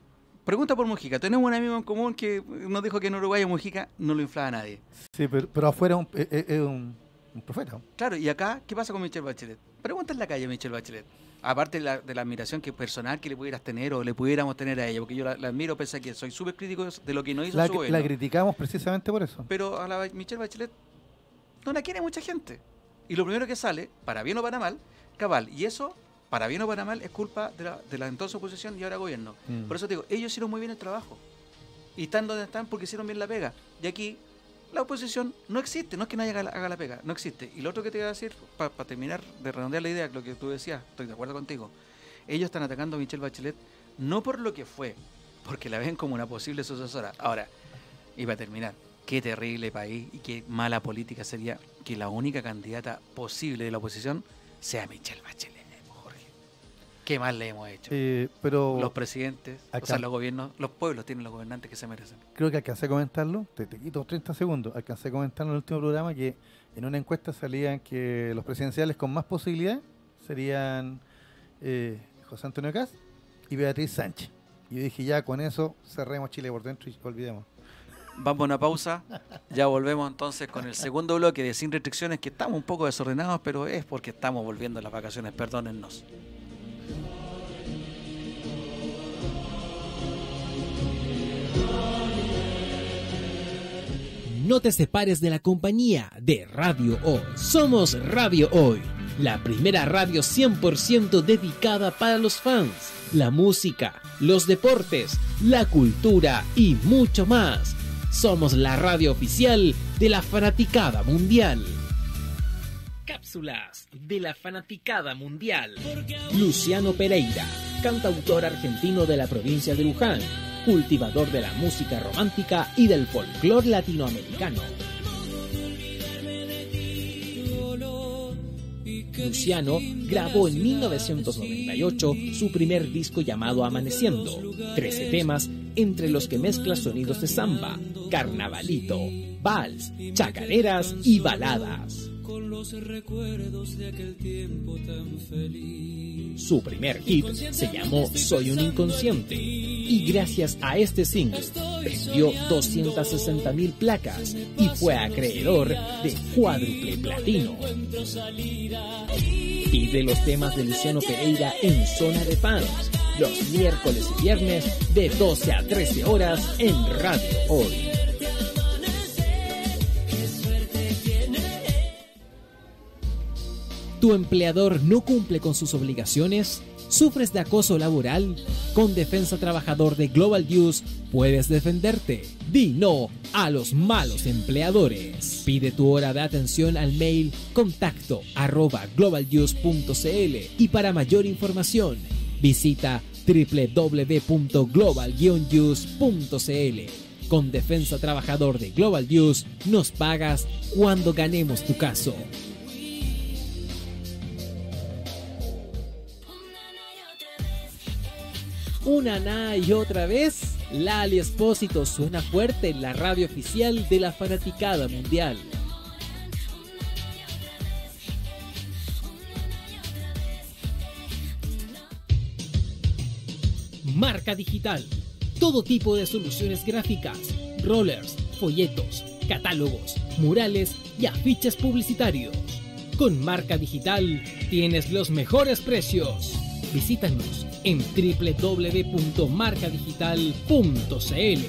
Pregunta por Mujica. Tenemos un amigo en común que nos dijo que en Uruguay a Mujica no lo inflaba nadie. Sí, pero, pero afuera es un, es, es un, un profeta. Claro, y acá, ¿qué pasa con Michelle Bachelet? Pregunta en la calle a Michelle Bachelet. Aparte de la, de la admiración que personal que le pudieras tener o le pudiéramos tener a ella, porque yo la, la admiro, pese a que soy súper crítico de lo que no hizo La, su gobierno. la criticamos precisamente por eso. Pero a la Michelle Bachelet no la quiere mucha gente. Y lo primero que sale, para bien o para mal, cabal. Y eso, para bien o para mal, es culpa de la, de la entonces oposición y ahora gobierno. Mm. Por eso te digo, ellos hicieron muy bien el trabajo. Y están donde están porque hicieron bien la pega. Y aquí la oposición no existe, no es que nadie haga la, haga la pega, no existe. Y lo otro que te iba a decir, para pa terminar de redondear la idea, lo que tú decías, estoy de acuerdo contigo. Ellos están atacando a Michelle Bachelet no por lo que fue, porque la ven como una posible sucesora. Ahora, y para terminar, qué terrible país y qué mala política sería que la única candidata posible de la oposición sea Michelle Bachelet, Jorge. ¿Qué mal le hemos hecho? Eh, pero Los presidentes, acá, o sea, los gobiernos, los pueblos tienen los gobernantes que se merecen. creo que alcancé a comentarlo, te, te quito treinta segundos, alcancé a comentarlo en el último programa que en una encuesta salían que los presidenciales con más posibilidad serían eh, José Antonio Kast y Beatriz Sánchez. Y yo dije, ya con eso cerremos Chile por dentro y olvidemos. Vamos a una pausa, ya volvemos entonces con el segundo bloque de Sin Restricciones, que estamos un poco desordenados, pero es porque estamos volviendo a las vacaciones, perdónennos. No te separes de la compañía de Radio Hoy. Somos Radio Hoy, la primera radio cien por ciento dedicada para los fans, la música, los deportes, la cultura y mucho más. Somos la radio oficial de la fanaticada mundial. Cápsulas de la fanaticada mundial. Luciano Pereira, cantautor argentino de la provincia de Luján, cultivador de la música romántica y del folclore latinoamericano. Luciano grabó en mil novecientos noventa y ocho su primer disco llamado Amaneciendo, trece temas entre los que mezcla sonidos de samba, carnavalito, vals, chacareras y baladas. Su primer hit se llamó Soy un inconsciente y gracias a este single vendió doscientas sesenta mil placas y fue acreedor de cuádruple platino. Pide los temas de Luciano Pereira en Zona de Fans los miércoles y viernes de doce a trece horas en Radio Hoy. ¿Tu empleador no cumple con sus obligaciones? ¿Sufres de acoso laboral? Con Defensa Trabajador de Global News puedes defenderte. Di no a los malos empleadores. Pide tu hora de atención al mail contacto arroba globalnews punto cl y para mayor información visita doble u doble u doble u punto global guion news punto cl. Con Defensa Trabajador de Global News nos pagas cuando ganemos tu caso. Una na y otra vez, Lali Espósito suena fuerte en la radio oficial de la fanaticada mundial. Marca Digital. Todo tipo de soluciones gráficas, rollers, folletos, catálogos, murales y afiches publicitarios. Con Marca Digital tienes los mejores precios. Visítanos en doble u doble u doble u punto marca digital punto cl.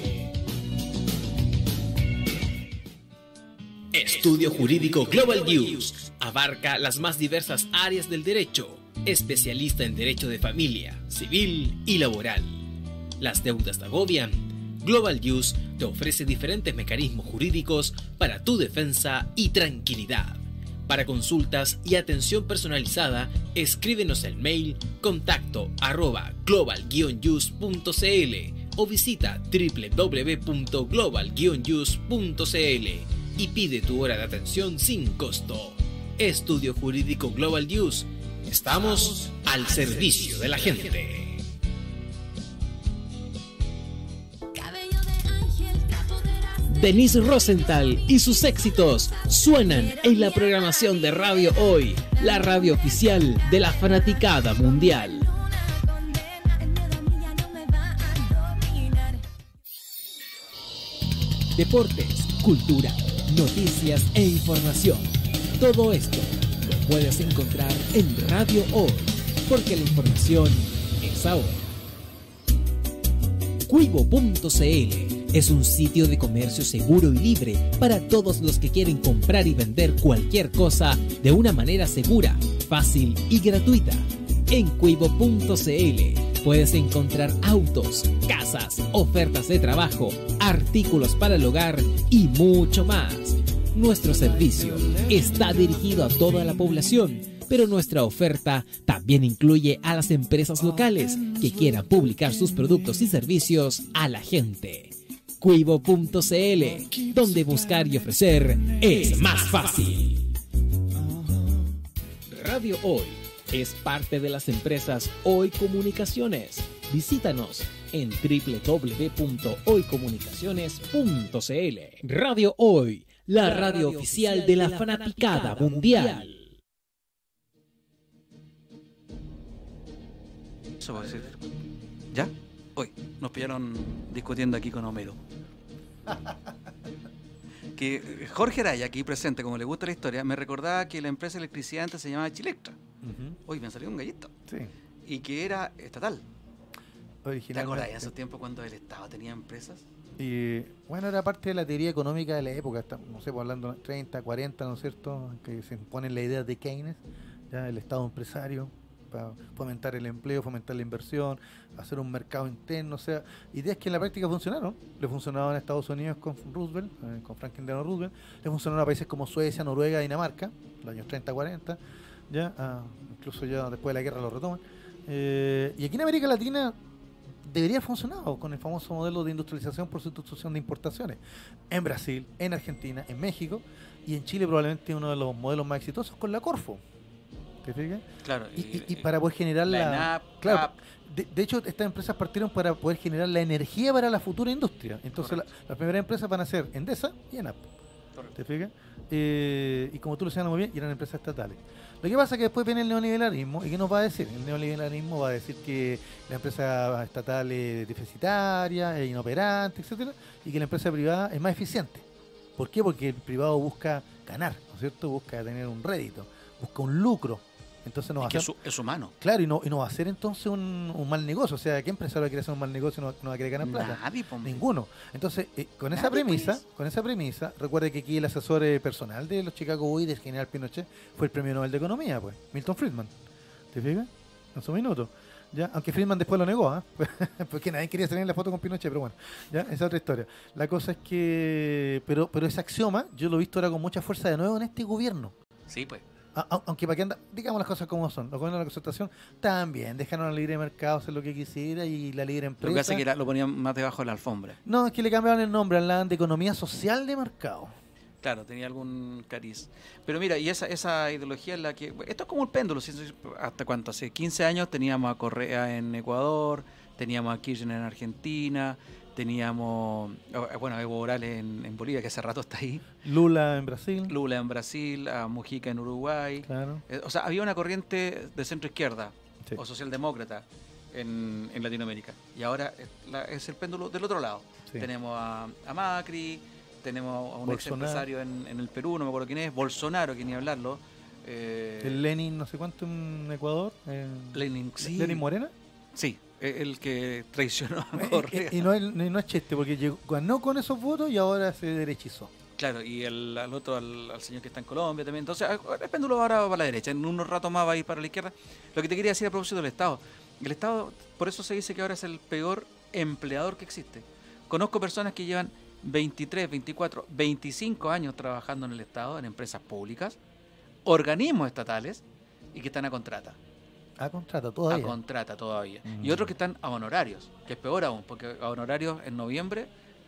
Estudio Jurídico Global News abarca las más diversas áreas del derecho, especialista en derecho de familia, civil y laboral. Las deudas te agobian. Global News te ofrece diferentes mecanismos jurídicos para tu defensa y tranquilidad. Para consultas y atención personalizada, escríbenos el mail contacto arroba global guion news punto cl o visita doble u doble u doble u punto global guion news punto cl y pide tu hora de atención sin costo. Estudio Jurídico Global News. Estamos al servicio de la gente. Denise Rosenthal y sus éxitos suenan en la programación de Radio Hoy, la radio oficial de la fanaticada mundial. deportes, cultura, noticias e información. Todo esto lo puedes encontrar en Radio Hoy, porque la información es ahora. Cuivo punto c l es un sitio de comercio seguro y libre para todos los que quieren comprar y vender cualquier cosa de una manera segura, fácil y gratuita. En Cuivo punto c l puedes encontrar autos, casas, ofertas de trabajo, artículos para el hogar y mucho más. Nuestro servicio está dirigido a toda la población, pero nuestra oferta también incluye a las empresas locales que quieran publicar sus productos y servicios a la gente. Cuivo punto c l, donde buscar y ofrecer es más fácil. Radio Hoy es parte de las empresas Hoy Comunicaciones. Visítanos en doble u doble u doble u punto hoy comunicaciones punto c l. Radio Hoy, la radio oficial de la fanaticada mundial. Eso va a decir. ¿Ya? Hoy nos pillaron discutiendo aquí con Homero. Que Jorge Araya, aquí presente, como le gusta la historia, me recordaba que la empresa de electricidad antes se llamaba Chilectra. Uh-huh. Hoy me salió un gallito. Sí. Y que era estatal. ¿Te acordás en esos tiempos cuando el Estado tenía empresas? Y bueno, era parte de la teoría económica de la época, estamos, no sé, pues hablando de treinta, cuarenta, ¿no es cierto? Que se imponen la idea de Keynes, ya el Estado empresario, para fomentar el empleo, fomentar la inversión, hacer un mercado interno, o sea, ideas que en la práctica funcionaron. Le funcionaban a Estados Unidos con Roosevelt, eh, con Franklin Delano Roosevelt, le funcionaron a países como Suecia, Noruega, Dinamarca, los años treinta, cuarenta, ya, ah, incluso ya después de la guerra lo retoman. Eh, y aquí en América Latina debería haber funcionado con el famoso modelo de industrialización por sustitución de importaciones. En Brasil, en Argentina, en México, y en Chile probablemente uno de los modelos más exitosos con la Corfo. ¿Te fijas? Claro. Y, y, y para poder generar la... la ENAP, claro, de, de hecho, estas empresas partieron para poder generar la energía para la futura industria. Entonces, la, las primeras empresas van a ser Endesa y ENAP. Correcto. ¿Te fijas? Eh, y como tú lo señalas muy bien, y eran empresas estatales. Lo que pasa es que después viene el neoliberalismo. ¿Y qué nos va a decir? El neoliberalismo va a decir que la empresa estatal es deficitaria, es inoperante, etcétera, y que la empresa privada es más eficiente. ¿Por qué? Porque el privado busca ganar, ¿no es cierto? Busca tener un rédito, busca un lucro. Entonces no va es, que a ser, es, es humano. Claro, y no, y no va a ser entonces un, un mal negocio. O sea, ¿qué empresario va a querer hacer un mal negocio y no, no va a querer ganar plata? Nadie, pombe. Ninguno. Entonces, eh, con Nadie, esa premisa, pues. con esa premisa, recuerde que aquí el asesor personal de los Chicago Boys del general Pinochet fue el premio Nobel de Economía, pues, Milton Friedman. ¿Te fijas? En su minuto. ¿Ya? Aunque Friedman después lo negó, ¿eh? Porque nadie quería salir en la foto con Pinochet, pero bueno, ya, esa es otra historia. La cosa es que, pero, pero ese axioma, yo lo he visto ahora con mucha fuerza de nuevo en este gobierno. Sí, pues. Aunque para que anda, digamos las cosas como son, los gobiernos de la concertación también dejaron a la libre mercado hacer lo que quisiera y la libre empresa. Lo que hace que la, lo ponían más debajo de la alfombra. No, es que le cambiaban el nombre, hablaban de economía social de mercado. Claro, tenía algún cariz. Pero mira, y esa esa ideología es la que... Esto es como el péndulo. ¿Hasta cuánto? Hace quince años teníamos a Correa en Ecuador, teníamos a Kirchner en Argentina, teníamos, bueno, a Evo Morales en, en Bolivia, que hace rato está ahí. Lula en Brasil. Lula en Brasil, a Mujica en Uruguay. Claro. Eh, o sea, había una corriente de centro izquierda, sí, o socialdemócrata en, en Latinoamérica. Y ahora es, la, es el péndulo del otro lado. Sí. Tenemos a, a Macri, tenemos a un ex empresario en, en el Perú, no me acuerdo quién es, Bolsonaro, que ni hablarlo. Eh, el Lenin, no sé cuánto en Ecuador. Eh, Lenin, sí. ¿Lenin Morena? Sí. El que traicionó a Correa. Y no es, no es chiste, porque llegó, ganó con esos votos y ahora se derechizó. Claro, y el, al otro, al, al señor que está en Colombia también. Entonces, el péndulo ahora va para la derecha, en unos ratos más va a ir para la izquierda. Lo que te quería decir a propósito del Estado. El Estado, por eso se dice que ahora es el peor empleador que existe. Conozco personas que llevan veintitrés, veinticuatro, veinticinco años trabajando en el Estado, en empresas públicas, organismos estatales, y que están a contrata. A contrata todavía. A contrata todavía. Mm. Y otros que están a honorarios, que es peor aún, porque a honorarios en noviembre,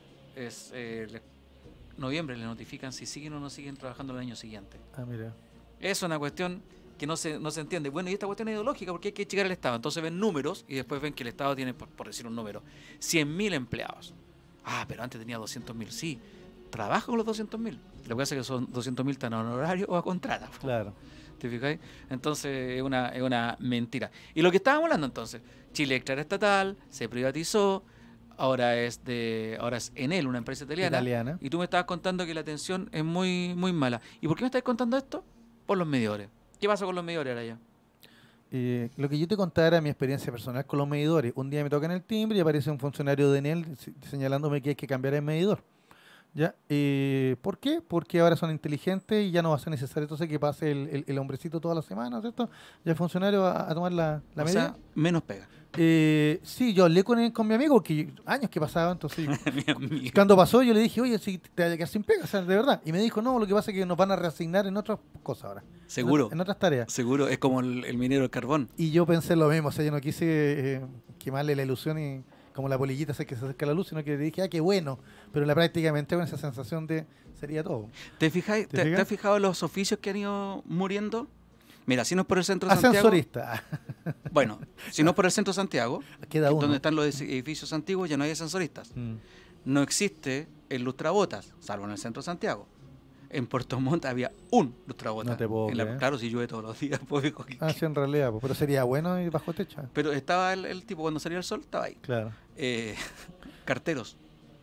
es eh, le, noviembre le notifican si siguen o no siguen trabajando el año siguiente. Ah, mira. Es una cuestión que no se, no se entiende. Bueno, y esta cuestión es ideológica, porque hay que checar el Estado. Entonces ven números y después ven que el Estado tiene, por, por decir un número, cien mil empleados. Ah, pero antes tenía doscientos mil. Sí, trabaja con los doscientos mil. Lo que pasa es que son doscientos mil están a honorario o a contrata. Claro. ¿Te fijáis? Entonces es una, es una mentira. Y lo que estábamos hablando entonces, Chilectra era estatal, se privatizó, ahora es de ahora es Enel, una empresa italiana, Italiana. y tú me estabas contando que la atención es muy muy mala. ¿Y por qué me estás contando esto? Por los medidores. ¿Qué pasa con los medidores ahora ya? Eh, lo que yo te contaba era mi experiencia personal con los medidores. Un día me tocan el timbre y aparece un funcionario de Enel se- señalándome que hay que cambiar el medidor. ¿Ya? Eh, ¿Por qué? Porque ahora son inteligentes y ya no va a ser necesario entonces que pase el, el- el hombrecito todas las semanas, ¿cierto? Ya el funcionario va a tomar la, la O medida. sea, menos pega. Eh, sí, yo hablé con, él- con mi amigo, que yo- años que pasaba, entonces Mi amigo. cuando pasó yo le dije, oye, si te vas a quedar sin pega, o sea, de verdad. Y me dijo, no, lo que pasa es que nos van a reasignar en otras cosas ahora. Seguro. En, en otras tareas. Seguro, es como el, el minero del carbón. Y yo pensé lo mismo, o sea, yo no quise eh, quemarle la ilusión y como la polillita sé que se acerca la luz, sino que le dije, ah, qué bueno. Pero en la práctica me entré con esa sensación de, sería todo. ¿Te, fijáis, ¿Te te, fijas? te has fijado en los oficios que han ido muriendo? Mira, si no es por el centro de Santiago. Ascensorista. Bueno, si no es por el centro de Santiago, Queda uno. donde están los edificios antiguos, ya no hay ascensoristas. Mm. No existe el lustrabotas, salvo en el centro de Santiago. En Puerto Montt había un lustrabotas. No te puedo En la- creer. Claro, si llueve todos los días. Pues, hijo, que- Ah, sí, en realidad, pues, pero sería bueno ir bajo techo. Pero estaba el, el tipo, cuando salía el sol, estaba ahí. Claro. Eh, carteros.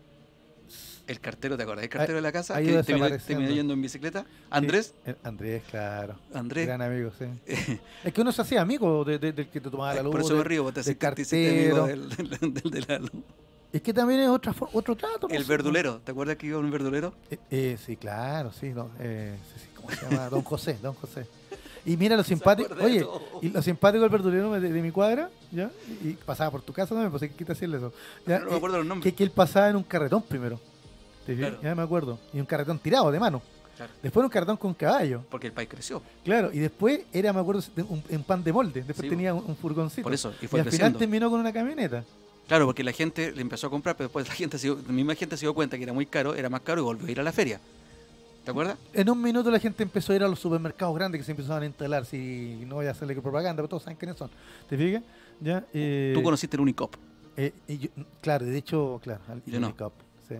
El cartero, ¿te acuerdas? El cartero de la casa, ha que ido terminó, desapareciendo. terminó yendo en bicicleta. Andrés, Sí, eh, Andrés, claro. Andrés. Gran amigo, sí. Es que uno se hacía amigo de- de- del que te tomaba la luz. Por eso de- me río, porque te del hiciste- te hiciste amigo cartero. del, del- del de la luz. Es que también es otra, for- otro trato. El pues, verdulero, ¿te acuerdas que iba un verdulero? Eh, eh, sí, claro, sí, no, eh, sí, sí, ¿cómo se llama? Don José, Don José. Y mira lo simpático, acuerda de oye, todo. y lo simpático del verdulero de, de mi cuadra, ¿ya? Y pasaba por tu casa también, pues hay que decirle eso. ¿ya? No me acuerdo los Eh, nombres. Que, que él pasaba en un carretón primero. ¿Te fijas? Claro. Ya me acuerdo. Y un carretón tirado de mano. Claro. Después un carretón con caballo. Porque el país creció. Claro, y después era, me acuerdo, de un, en pan de molde. Después Sí, tenía un, un furgoncito. Por eso, y Y fue al final creciendo. terminó con una camioneta. Claro, porque la gente le empezó a comprar, pero después la gente se dio- la misma gente se dio cuenta que era muy caro, era más caro y volvió a ir a la feria. ¿Te acuerdas? En un minuto la gente empezó a ir a los supermercados grandes que se empezaban a instalar. Si no voy a hacerle propaganda, pero todos saben quiénes son. ¿Te fijas? ¿Ya? Eh, Tú conociste el Unicop. eh, y yo- claro, de hecho, claro. al- Yo no. Unicop, Sí.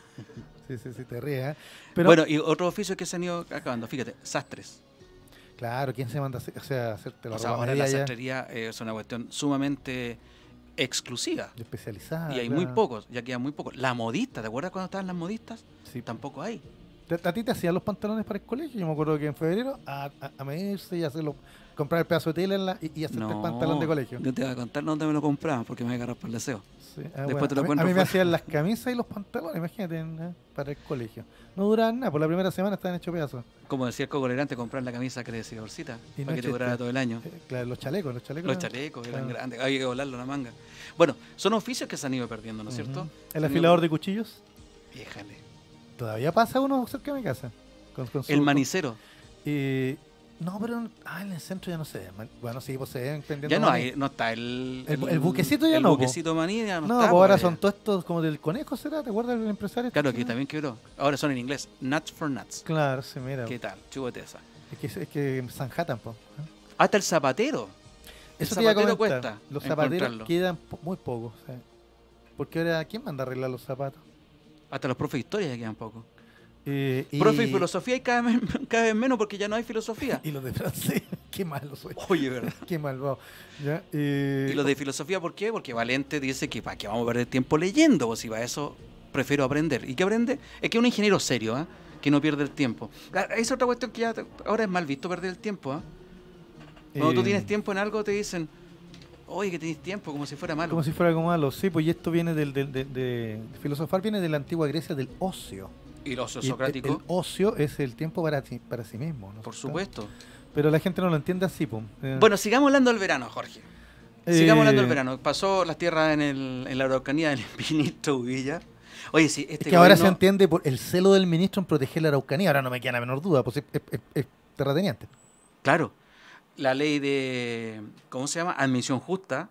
sí, sí, sí, te ríes. ¿eh? Pero, Bueno, y otro oficio que se han ido acabando, fíjate, sastres. claro, ¿quién se manda a hacer, o sea, hacerte la O sea, ropa ahora media la ya? sastrería eh, es una cuestión sumamente exclusiva. Especializada. Y hay claro. muy pocos, ya quedan muy pocos. La modista, ¿te acuerdas cuando estaban las modistas? Sí. Tampoco hay. ¿A a ti te hacían los pantalones para el colegio? Yo me acuerdo que en febrero a, a, a medirse y hacerlo, comprar el pedazo de tela en la- y, y hacerte el pantalón de colegio. Yo te voy a contar dónde me lo compraban porque me voy a agarrar por el deseo. Sí, ah, Después bueno, te lo a mí- cuento A mí me fuera. hacían las camisas y los pantalones, imagínate, ¿eh? Para el colegio. No duraban nada, por la primera semana estaban hechos pedazos. Como decía el Coco Lerante, comprar la camisa crecidorcita Y no para que es te durara chiste. todo el año. Eh, claro, los chalecos, los chalecos. Los eran- chalecos eran claro. grandes, hay que volarlo la manga. Bueno, son oficios que se han ido perdiendo, ¿no es cierto? Ujú. Se El han ido- afilador de cuchillos. Déjale. Todavía pasa uno cerca de mi casa. Con, con su- El manicero. Eh, no, pero ah, en el centro ya no se ve. man- Bueno, sí, pues se ven vendiendo Ya no maní. hay, no está el... El- el buquecito ya el no, po. buquecito maní ya no, No, está. pues po, ahora allá. son todos estos como del conejo, ¿será? ¿Te acuerdas del empresario? este Claro, que chileno? también quebró. Ahora son en inglés. Nuts for nuts. Claro, sí, mira. ¿Qué tal? Chúbate esa. Es que, es que Sanhattan, po. Hasta el zapatero. El Eso te iba a zapatero comentar. cuesta Los zapateros encontrarlo. quedan po- muy pocos. ¿sabes? Porque ahora, ¿quién manda a arreglar los zapatos? Hasta los profes de historia ya quedan poco. Eh, y, Profe de filosofía y cada vez, cada vez menos porque ya no hay filosofía. y los de francés, qué malo soy. Oye, ¿verdad? Qué malvado. ¿Ya? Eh, Y los de filosofía, ¿por qué? Porque Valente dice que para qué vamos a perder tiempo leyendo, pues si para eso prefiero aprender. ¿Y qué aprende? Es que es un ingeniero serio, ¿ah? Que no pierde el tiempo. Ah, Es otra cuestión que ya te- ahora es mal visto perder el tiempo, ¿ah? Cuando tú eh, tienes tiempo en algo te dicen, oye, que tienes tiempo, como si fuera malo. Como si fuera como malo. Sí, pues y esto viene del, del, del- de, filosofar viene de la antigua Grecia del ocio. Y los Y el- socráticos, El, ocio es el tiempo para sí, para sí mismo. ¿no? por supuesto. Pero la gente no lo entiende así, pues. Eh, Bueno, sigamos hablando del verano, Jorge. Sigamos eh, hablando del verano. Pasó las tierras en, el, en la Araucanía del ministro Uvilla. Oye, sí, este Es que ahora se gobierno- entiende por el celo del ministro en proteger la Araucanía. Ahora no me queda la menor duda, pues es, es- es- es terrateniente. Claro, la ley de, ¿cómo se llama? Admisión justa,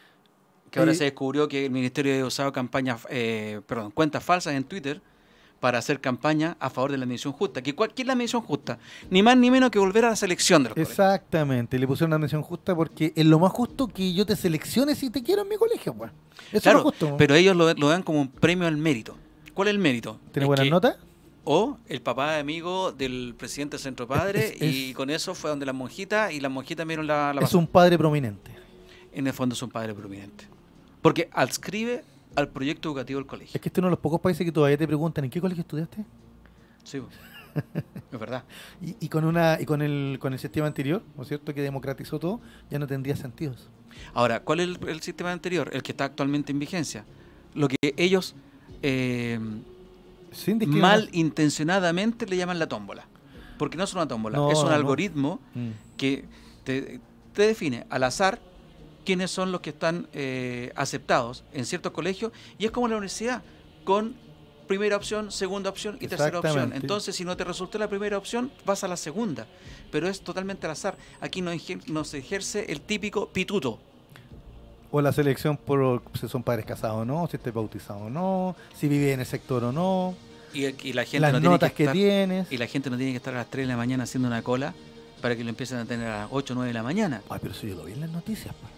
que ahora Eh, se descubrió que el ministerio ha usado campañas, eh, perdón, cuentas falsas en Twitter para hacer campaña a favor de la admisión justa. ¿Qué, cuál- ¿Qué es la admisión justa? Ni más ni menos que volver a la selección de los colegios. Exactamente, le pusieron una mención justa porque es lo más justo que yo te seleccione si te quiero en mi colegio, pues. Eso Claro, es lo justo. pero ellos lo, lo dan como un premio al mérito. ¿Cuál es el mérito? ¿Tiene Es buenas que- notas? O el papá amigo del presidente del Centro Padre Es- es- y con eso fue donde las monjitas y las monjitas vieron la, la Es pasada. un padre prominente. En el fondo es un padre prominente. Porque adscribe al proyecto educativo del colegio. Es que este es uno de los pocos países que todavía te preguntan ¿en qué colegio estudiaste? Sí, es verdad. Y, y con una y con el con el sistema anterior, ¿no es cierto?, que democratizó todo, ya no tendría sentido. Ahora, ¿cuál es el, el sistema anterior? El que está actualmente en vigencia. Lo que ellos eh, malintencionadamente le llaman la tómbola. Porque no es una tómbola, No, es un no. algoritmo Mm. que te, te define al azar quiénes son los que están eh, aceptados en ciertos colegios, y es como la universidad, con primera opción, segunda opción y tercera opción. Exactamente. Entonces, si no te resultó la primera opción, vas a la segunda, pero es totalmente al azar. Aquí no, ejer- no se ejerce el típico pituto. O la selección por si son padres casados o no, si estás bautizado o no, si vive en el sector o no, Y, y la gente las no tiene notas que, que, estar, tienes. y la gente no tiene que estar a las tres de la mañana haciendo una cola para que lo empiecen a tener a las ocho o nueve de la mañana. Ay, pero eso yo lo vi en las noticias. Pa.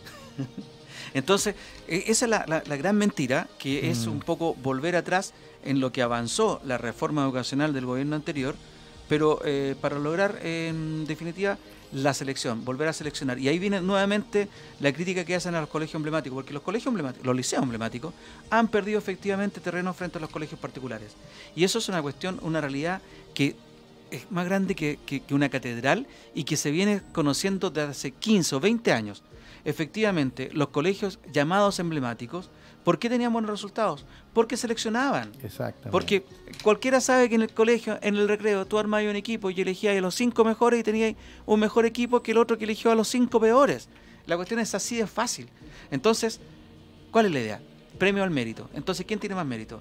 Entonces, eh, esa es la, la- la gran mentira, que es Mm. un poco volver atrás en lo que avanzó la reforma educacional del gobierno anterior, pero eh, para lograr, eh, en definitiva, la selección, volver a seleccionar. Y ahí viene nuevamente la crítica que hacen a los colegios emblemáticos, porque los colegios emblemáticos, los liceos emblemáticos, han perdido efectivamente terreno frente a los colegios particulares. Y eso es una cuestión, una realidad que es más grande que, que- que una catedral y que se viene conociendo desde hace quince o veinte años. Efectivamente, los colegios llamados emblemáticos, ¿por qué tenían buenos resultados? Porque seleccionaban. Exactamente. Porque cualquiera sabe que en el colegio, en el recreo, tú armabas un equipo y elegías a los cinco mejores y tenías un mejor equipo que el otro que eligió a los cinco peores. La cuestión es así de fácil. Entonces, ¿cuál es la idea? Premio al mérito. Entonces, ¿quién tiene más mérito?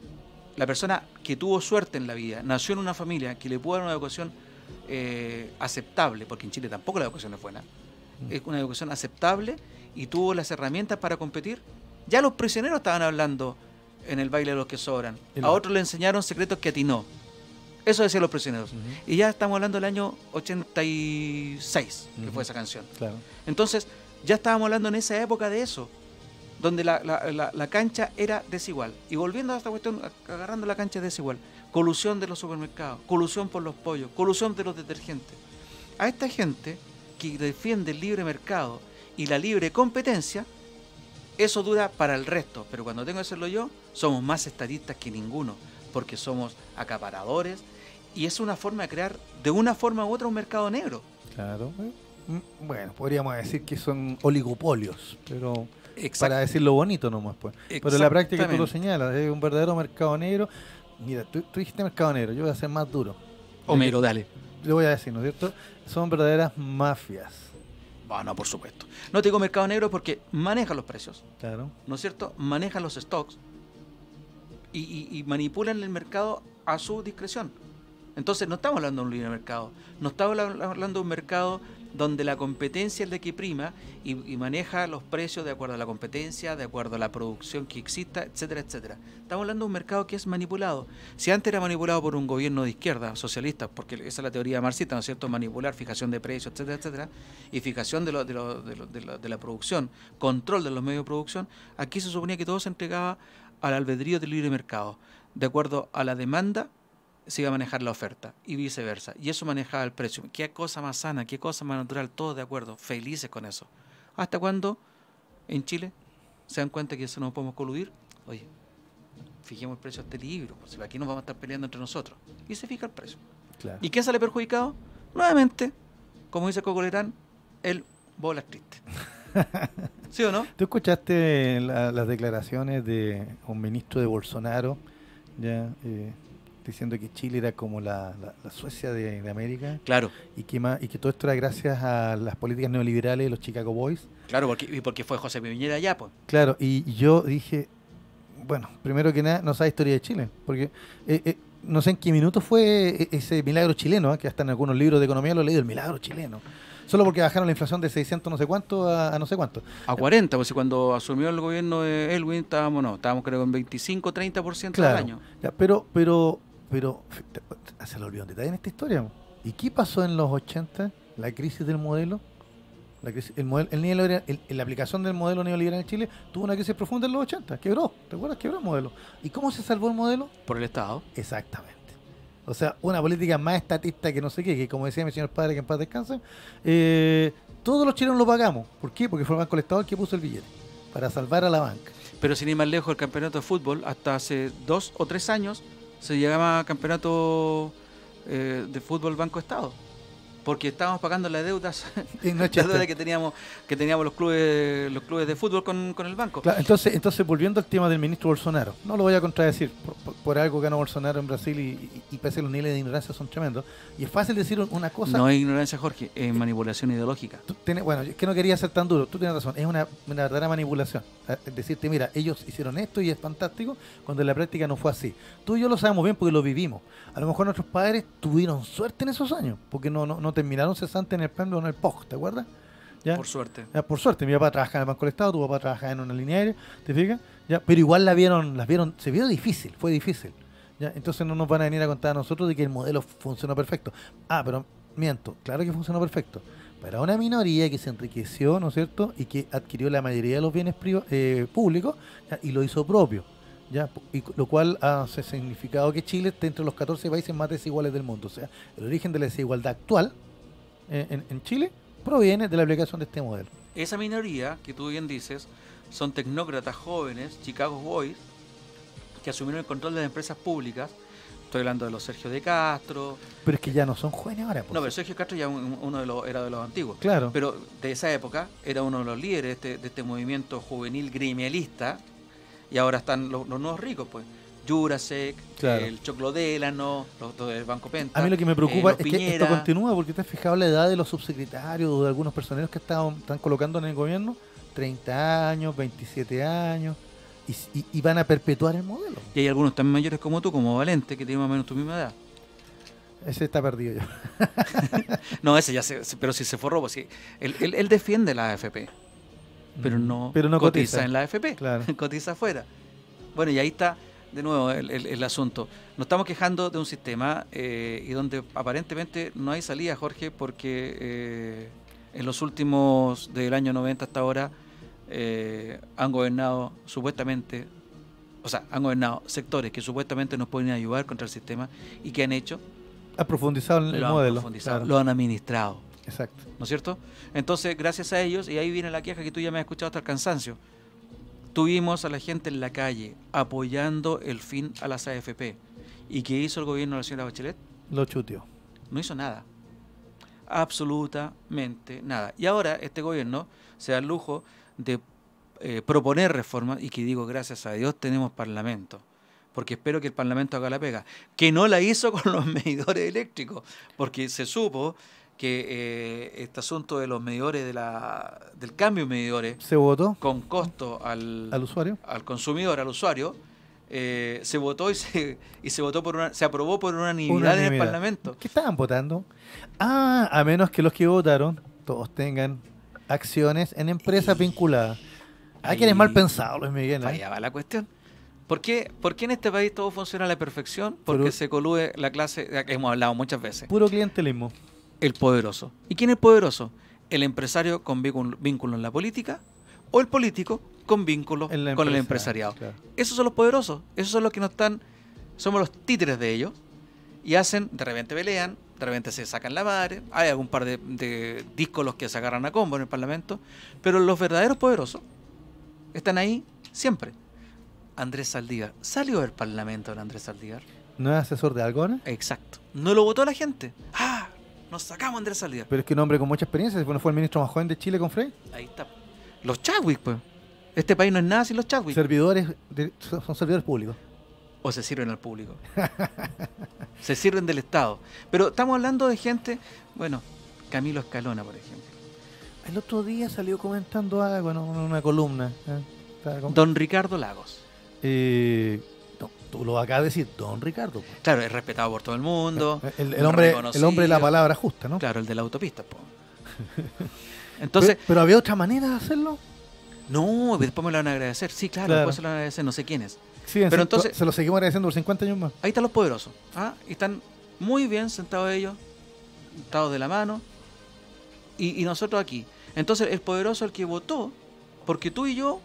La persona que tuvo suerte en la vida, nació en una familia que le pudo dar una educación eh, aceptable, porque en Chile tampoco la educación es buena, es una educación aceptable y tuvo las herramientas para competir. Ya los prisioneros estaban hablando en el baile de los que sobran. El- A otros le enseñaron secretos que atinó. Eso decían los prisioneros. Ujú. Y ya estamos hablando del año ochenta y seis, que Ujú. fue esa canción. Claro. Entonces, ya estábamos hablando en esa época de eso, donde la, la- la- la cancha era desigual. Y volviendo a esta cuestión, a- agarrando la cancha desigual, colusión de los supermercados, colusión por los pollos, colusión de los detergentes. A esta gente que defiende el libre mercado y la libre competencia, eso dura para el resto. Pero cuando tengo que hacerlo yo, somos más estadistas que ninguno, porque somos acaparadores, y es una forma de crear, de una forma u otra, un mercado negro. Claro. Mm, Bueno, podríamos decir que son oligopolios, pero Exacto. para decirlo bonito nomás, pues. Pero en la práctica tú lo Exactamente. señalas, es un verdadero mercado negro. Mira, tú, tú dijiste mercado negro, yo voy a ser más duro. Homero, dale. Le voy a decir, ¿no es cierto? Son verdaderas mafias. Bueno, por supuesto. No te digo mercado negro porque manejan los precios, Claro. ¿no es cierto? Manejan los stocks y, y- y manipulan el mercado a su discreción. Entonces no estamos hablando de un libre mercado, no estamos habla- hablando de un mercado donde la competencia es la que prima y, y maneja los precios de acuerdo a la competencia, de acuerdo a la producción que exista, etcétera, etcétera. Estamos hablando de un mercado que es manipulado. Si antes era manipulado por un gobierno de izquierda, socialista, porque esa es la teoría marxista, ¿no es cierto? Manipular, fijación de precios, etcétera, etcétera, y fijación de, lo- de, lo- de, lo- de la, de la producción, control de los medios de producción, aquí se suponía que todo se entregaba al albedrío del libre mercado. De acuerdo a la demanda, se iba a manejar la oferta y viceversa. Y eso manejaba el precio. Qué cosa más sana, qué cosa más natural, todos de acuerdo, felices con eso. ¿Hasta cuándo en Chile se dan cuenta que eso no podemos coludir? Oye, fijemos el precio de este libro, pues, aquí nos vamos a estar peleando entre nosotros. Y se fija el precio. Claro. ¿Y quién sale perjudicado? Nuevamente, como dice Coco Legrand, el bolas triste. ¿Sí o no? ¿Tú escuchaste la- las declaraciones de un ministro de Bolsonaro ya eh, diciendo que Chile era como la, la- la Suecia de, de América Claro, y que, ma- y que todo esto era gracias a las políticas neoliberales de los Chicago Boys? claro, porque, y porque fue José Piñera allá, pues. Claro, y yo dije, bueno, primero que nada, no sabe historia de Chile, porque eh, eh, no sé en qué minuto fue e- ese milagro chileno, ¿eh? Que hasta en algunos libros de economía lo he leído, el milagro chileno. Solo porque bajaron la inflación de seiscientos no sé cuánto a, a no sé cuánto. A cuarenta, pues si cuando asumió el gobierno de Elwin estábamos, no, estábamos creo en veinticinco, treinta por ciento Claro. al año. Ya, pero, pero, pero, te- te- se le olvidó un detalle en esta historia. ¿Y qué pasó en los ochenta? La crisis del modelo. La, crisis, el modelo el neoliberal- el- la aplicación del modelo neoliberal en Chile tuvo una crisis profunda en los ochenta. Quebró, ¿te acuerdas? Quebró el modelo. ¿Y cómo se salvó el modelo? Por el Estado. Exactamente. O sea, una política más estatista que no sé qué, que como decía mi señor padre, que en paz descanse, eh, todos los chilenos lo pagamos. ¿Por qué? Porque fue el Banco del Estado el que puso el billete, para salvar a la banca. Pero sin ir más lejos, el campeonato de fútbol, hasta hace dos o tres años, se llamaba campeonato eh, de fútbol Banco Estado. Porque estábamos pagando las deudas, Y no las echaste. deudas que teníamos, que teníamos los clubes, los clubes de fútbol con, con el banco. Claro, entonces, entonces, volviendo al tema del ministro Bolsonaro, no lo voy a contradecir por, por, por algo que ganó Bolsonaro en Brasil y, y, y pese a los niveles de ignorancia son tremendos. Y es fácil decir una cosa. No es ignorancia, Jorge, es manipulación ideológica. Tú tienes- bueno, es que no quería ser tan duro, tú tienes razón, es una, una verdadera manipulación. Es decirte, mira, ellos hicieron esto y es fantástico, cuando en la práctica no fue así. Tú y yo lo sabemos bien porque lo vivimos. A lo mejor nuestros padres tuvieron suerte en esos años, porque no, no, no terminaron cesantes en el P E M o en el P O G, ¿te acuerdas? ¿Ya? Por suerte. Ya, por suerte, mi papá trabajaba en el Banco del Estado, tu papá trabajaba en una línea aérea, ¿te fijas? Ya, pero igual la vieron, las vieron, se vio difícil, fue difícil. ¿Ya? Entonces no nos van a venir a contar a nosotros de que el modelo funcionó perfecto. Ah, pero miento, claro que funcionó perfecto. Para una minoría que se enriqueció, ¿no es cierto? Y que adquirió la mayoría de los bienes priva- eh, públicos, ¿ya? Y lo hizo propio. ¿Ya? Y lo cual hace significado que Chile esté entre los catorce países más desiguales del mundo. O sea, el origen de la desigualdad actual eh, en, en Chile proviene de la aplicación de este modelo. Esa minoría, que tú bien dices, son tecnócratas jóvenes, Chicago Boys, que asumieron el control de las empresas públicas. Estoy hablando de los Sergio de Castro. Pero es que ya no son jóvenes ahora. Pues. No, pero Sergio Castro ya un- uno de los, era de los antiguos. Claro. Pero de esa época era uno de los líderes de este, de este movimiento juvenil gremialista. Y ahora están los, los nuevos ricos, pues. Jurasek, Claro. el Choclo Délano, los, los del Banco Penta. A mí lo que me eh, preocupa los es que Piñera. esto continúa porque te has fijado la edad de los subsecretarios o de algunos personeros que estaban, están colocando en el gobierno, treinta años, veintisiete años, y, y- y van a perpetuar el modelo. Y hay algunos tan mayores como tú, como Valente, que tiene más o menos tu misma edad. Ese está perdido ya. No, ese ya se, se- pero si se forró, pues sí. Él, él, él defiende la A F P, pero no, Pero no cotiza, cotiza. en la A F P, Claro. cotiza afuera. Bueno, y ahí está de nuevo el, el- el asunto. Nos estamos quejando de un sistema eh, y donde aparentemente no hay salida, Jorge, porque eh, en los últimos, del año noventa hasta ahora, eh, han gobernado supuestamente, o sea, han gobernado sectores que supuestamente nos pueden ayudar contra el sistema y que han hecho, Ha profundizado en el lo han modelo. profundizado, Claro. lo han administrado. Exacto. ¿No es cierto? Entonces, gracias a ellos, y ahí viene la queja que tú ya me has escuchado hasta el cansancio, tuvimos a la gente en la calle apoyando el fin a las A F P. ¿Y qué hizo el gobierno de la señora Bachelet? Lo chuteó. No hizo nada. Absolutamente nada. Y ahora este gobierno se da el lujo de eh, proponer reformas, y que digo, gracias a Dios tenemos parlamento, porque espero que el parlamento haga la pega, que no la hizo con los medidores eléctricos, porque se supo que eh, este asunto de los medidores, de la, del cambio de medidores, Se votó con costo al, al usuario. al consumidor, al usuario, eh, se votó y se, y se votó por una, se aprobó por unanimidad, en el Unanimidad. Parlamento. ¿Qué estaban votando? Ah, a menos que los que votaron todos tengan acciones en empresas vinculadas. Ah, que eres Ahí mal pensado, Luis Miguel. ¿eh? Fallaba la cuestión. ¿Por qué, ¿Por qué en este país todo funciona a la perfección? Porque Pero- se colude la clase, que hemos hablado muchas veces, Puro clientelismo. el poderoso. ¿Y quién es el poderoso? ¿El empresario con vínculo vínculo en la política o el político con vínculo En la con el empresa, empresariado? claro. Esos son los poderosos, esos son los que no están, somos los títeres de ellos, y hacen, de repente pelean, de repente se sacan la madre, hay algún par de, de discos los que se agarran a combo en el Parlamento, pero los verdaderos poderosos están ahí siempre. Andrés Saldívar, ¿salió del Parlamento el Andrés Saldívar? ¿No es asesor de Algona? Exacto. No lo votó la gente. ¡Ah! Nos sacamos a Andrés Saldívar. Pero es que un hombre con mucha experiencia, bueno, fue el ministro más joven de Chile con Frey. Ahí está. Los Chadwick, pues. Este país no es nada sin los Chadwick. Servidores, de- son son servidores públicos. O se sirven al público. Se sirven del Estado. Pero estamos hablando de gente, bueno, Camilo Escalona, por ejemplo. El otro día salió comentando algo en una, una columna. ¿eh? Estaba com- Don Ricardo Lagos. Eh, no, tú lo acabas de decir, don Ricardo. pues. Claro, es respetado por todo el mundo. El, el muy hombre, el reconocido. hombre de la palabra justa, ¿no? Claro, el de la autopista, po. Entonces, pero, pero había otra manera de hacerlo. no, después me lo van a agradecer. Sí, claro, Claro. después se lo van a agradecer, no sé quién es. Sí, en Pero cierto, entonces- se lo seguimos agradeciendo por cincuenta años más. Ahí están los poderosos. ¿Ah? Y están muy bien sentados ellos, sentados de la mano, y, y nosotros aquí. Entonces, el poderoso es el que votó, porque tú y yo,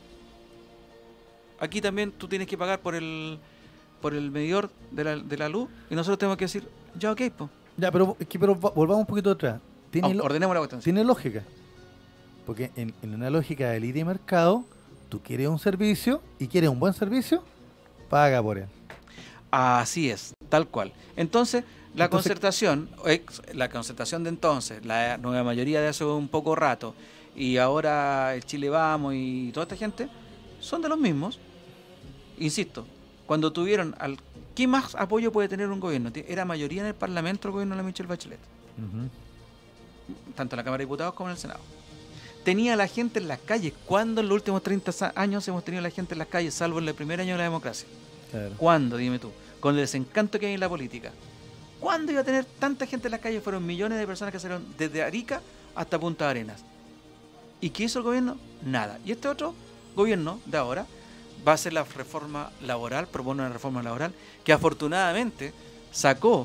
aquí también tú tienes que pagar por el por el medidor de la, de la luz, y nosotros tenemos que decir, ya ok, pues. Ya, pero, es que- pero va- volvamos un poquito atrás. Tiene, lo- Ordenemos la cuestión. tiene lógica. Porque en, en una lógica de libre mercado, tú quieres un servicio y quieres un buen servicio, paga por él. Así es, tal cual. Entonces, la Entonces- concertación, ex- la concertación de entonces, la nueva mayoría de hace un poco rato, y ahora el Chile Vamos y toda esta gente, son de los mismos. Insisto, cuando tuvieron al... ¿Qué más apoyo puede tener un gobierno? Ti- Era mayoría en el Parlamento el gobierno de la Michelle Bachelet, Ujú. tanto en la Cámara de Diputados como en el Senado. Tenía a la gente en las calles. ¿Cuándo en los últimos treinta sa- años hemos tenido a la gente en las calles, salvo en el primer año de la democracia? Claro. ¿Cuándo, dime tú? Con el desencanto que hay en la política. ¿Cuándo iba a tener tanta gente en las calles? Fueron millones de personas que salieron desde Arica hasta Punta Arenas. ¿Y qué hizo el gobierno? Nada. Y este otro gobierno de ahora va a hacer la reforma laboral, propone una reforma laboral, que afortunadamente sacó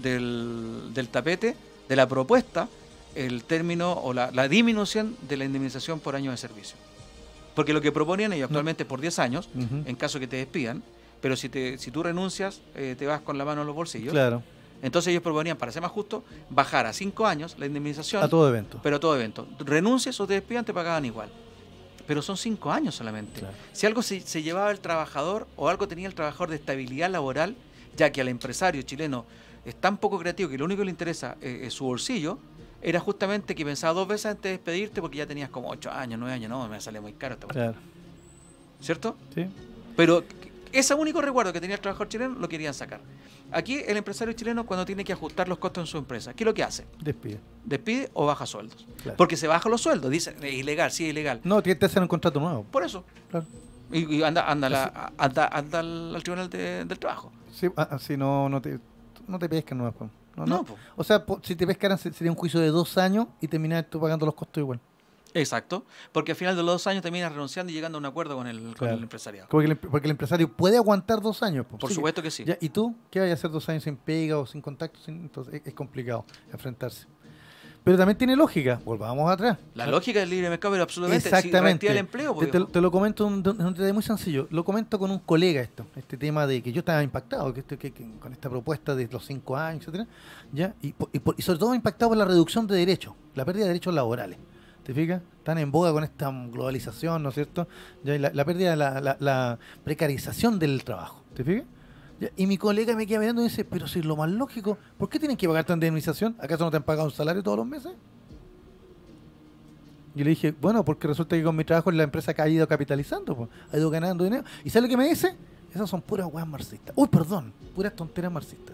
del, del tapete, de la propuesta, el término o la, la disminución de la indemnización por año de servicio. Porque lo que proponían ellos actualmente es por diez años, Ujú. en caso que te despidan, pero si te si tú renuncias, eh, te vas con la mano en los bolsillos. Claro, Entonces ellos proponían, para ser más justo, bajar a cinco años la indemnización, a todo evento. pero a todo evento. Renuncies o te despidan, te pagaban igual. Pero son cinco años solamente. Claro. Si algo se, se llevaba el trabajador o algo tenía el trabajador de estabilidad laboral, ya que al empresario chileno es tan poco creativo que lo único que le interesa eh, es su bolsillo, era justamente que pensaba dos veces antes de despedirte porque ya tenías como ocho años, nueve años, no, me sale muy caro esta cuestión. Claro. ¿Cierto? Sí. Pero ese único recuerdo que tenía el trabajador chileno lo querían sacar. Aquí el empresario chileno, cuando tiene que ajustar los costos en su empresa, ¿qué es lo que hace? Despide. Despide o baja sueldos. Claro. Porque se bajan los sueldos, dicen, es ilegal, sí es ilegal. No, tienes que hacer un contrato nuevo. Por eso. Claro. Y, y anda, anda, la- anda, anda al, al tribunal de- del trabajo. Sí, ah, ah, sí, no, no te, no te pescan nuevas. No, No, no. po. O sea, po- si te pescaran se- sería un juicio de dos años y terminar tú pagando los costos igual. Exacto. Porque al final de los dos años terminas renunciando y llegando a un acuerdo con el, con Claro. el empresariado. Porque el, em- porque el empresario puede aguantar dos años. po. Por Sí, supuesto que sí. ya, ¿y tú qué vas a hacer dos años sin pega o sin contacto? Sin- entonces es, es complicado enfrentarse. Pero también tiene lógica. Volvamos atrás. La lógica del libre mercado, pero absolutamente. Exactamente. Si reactiva el empleo, Te, porque- te- te lo comento en un, en un detalle muy sencillo. Lo comento con un colega esto, este tema de que yo estaba impactado que, este- que- que con esta propuesta de los cinco años, etcétera, ya y, po- y, por- y sobre todo impactado por la reducción de derechos, la pérdida de derechos laborales. ¿Te fijas? Están en boga con esta globalización, ¿no es cierto? Ya, y la, la pérdida, la, la, la precarización del trabajo. ¿Te fijas? Ya, y mi colega me queda mirando y dice, pero si es lo más lógico, ¿por qué tienen que pagar tanta indemnización? ¿Acaso no te han pagado un salario todos los meses? Y le dije, bueno, porque resulta que con mi trabajo la empresa ha ido capitalizando, pues, ha ido ganando dinero. ¿Y sabe lo que me dice? Esas son puras weas marxistas. Uy, perdón, puras tonteras marxistas.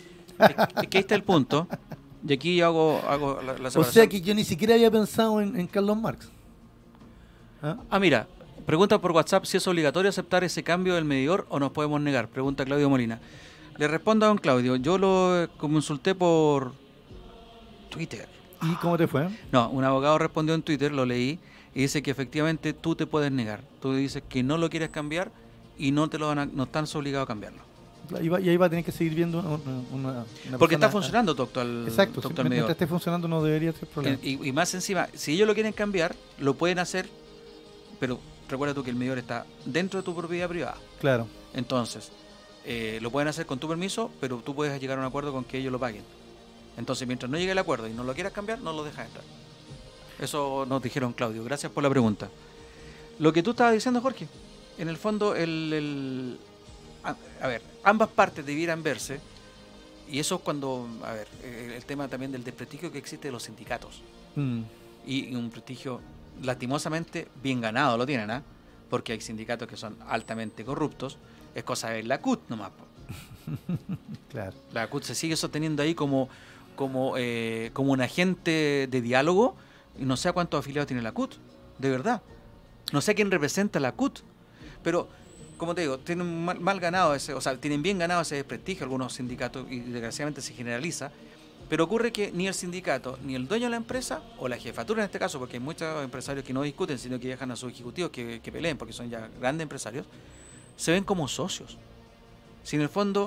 Es que ahí está el punto. Y aquí yo hago, hago la, la O separación. sea que yo ni siquiera había pensado en, en Carlos Marx. ¿Ah? Ah, mira, pregunta por WhatsApp si es obligatorio aceptar ese cambio del medidor o nos podemos negar. Pregunta Claudio Molina. Le respondo a don Claudio. Yo lo consulté por Twitter. ¿Y cómo te fue? No, un abogado respondió en Twitter, lo leí, y dice que efectivamente tú te puedes negar. Tú dices que no lo quieres cambiar y no te lo van a, no estás obligado a cambiarlo. Y, va- y ahí va a tener que seguir viendo una, una- una Porque está persona- funcionando tu actual, Exacto, tu si- actual mientras medidor. esté funcionando no debería ser problema. Eh, Y, y más encima, si ellos lo quieren cambiar, lo pueden hacer, pero recuerda tú que el medidor está dentro de tu propiedad privada. Claro. Entonces, eh, lo pueden hacer con tu permiso, pero tú puedes llegar a un acuerdo con que ellos lo paguen. Entonces, mientras no llegue el acuerdo y no lo quieras cambiar, no lo dejas entrar. Eso nos dijeron, Claudio. Gracias por la pregunta. Lo que tú estabas diciendo, Jorge, en el fondo, el, el- a, a ver, ambas partes debieran verse, y eso es cuando, a ver, eh, el tema también del desprestigio que existe de los sindicatos. Mm. Y, y un prestigio lastimosamente bien ganado lo tienen, ¿ah? Porque hay sindicatos que son altamente corruptos. Es cosa de ver la C U T nomás, po. Claro. La C U T se sigue sosteniendo ahí como, como, eh, como un agente de diálogo, y no sé a cuántos afiliados tiene la C U T, de verdad. No sé a quién representa la C U T, pero como te digo, tienen mal, mal ganado ese, o sea, tienen bien ganado ese desprestigio algunos sindicatos, y desgraciadamente se generaliza. Pero ocurre que ni el sindicato, ni el dueño de la empresa, o la jefatura en este caso, porque hay muchos empresarios que no discuten, sino que dejan a sus ejecutivos que, que peleen, porque son ya grandes empresarios, se ven como socios. Si en el fondo,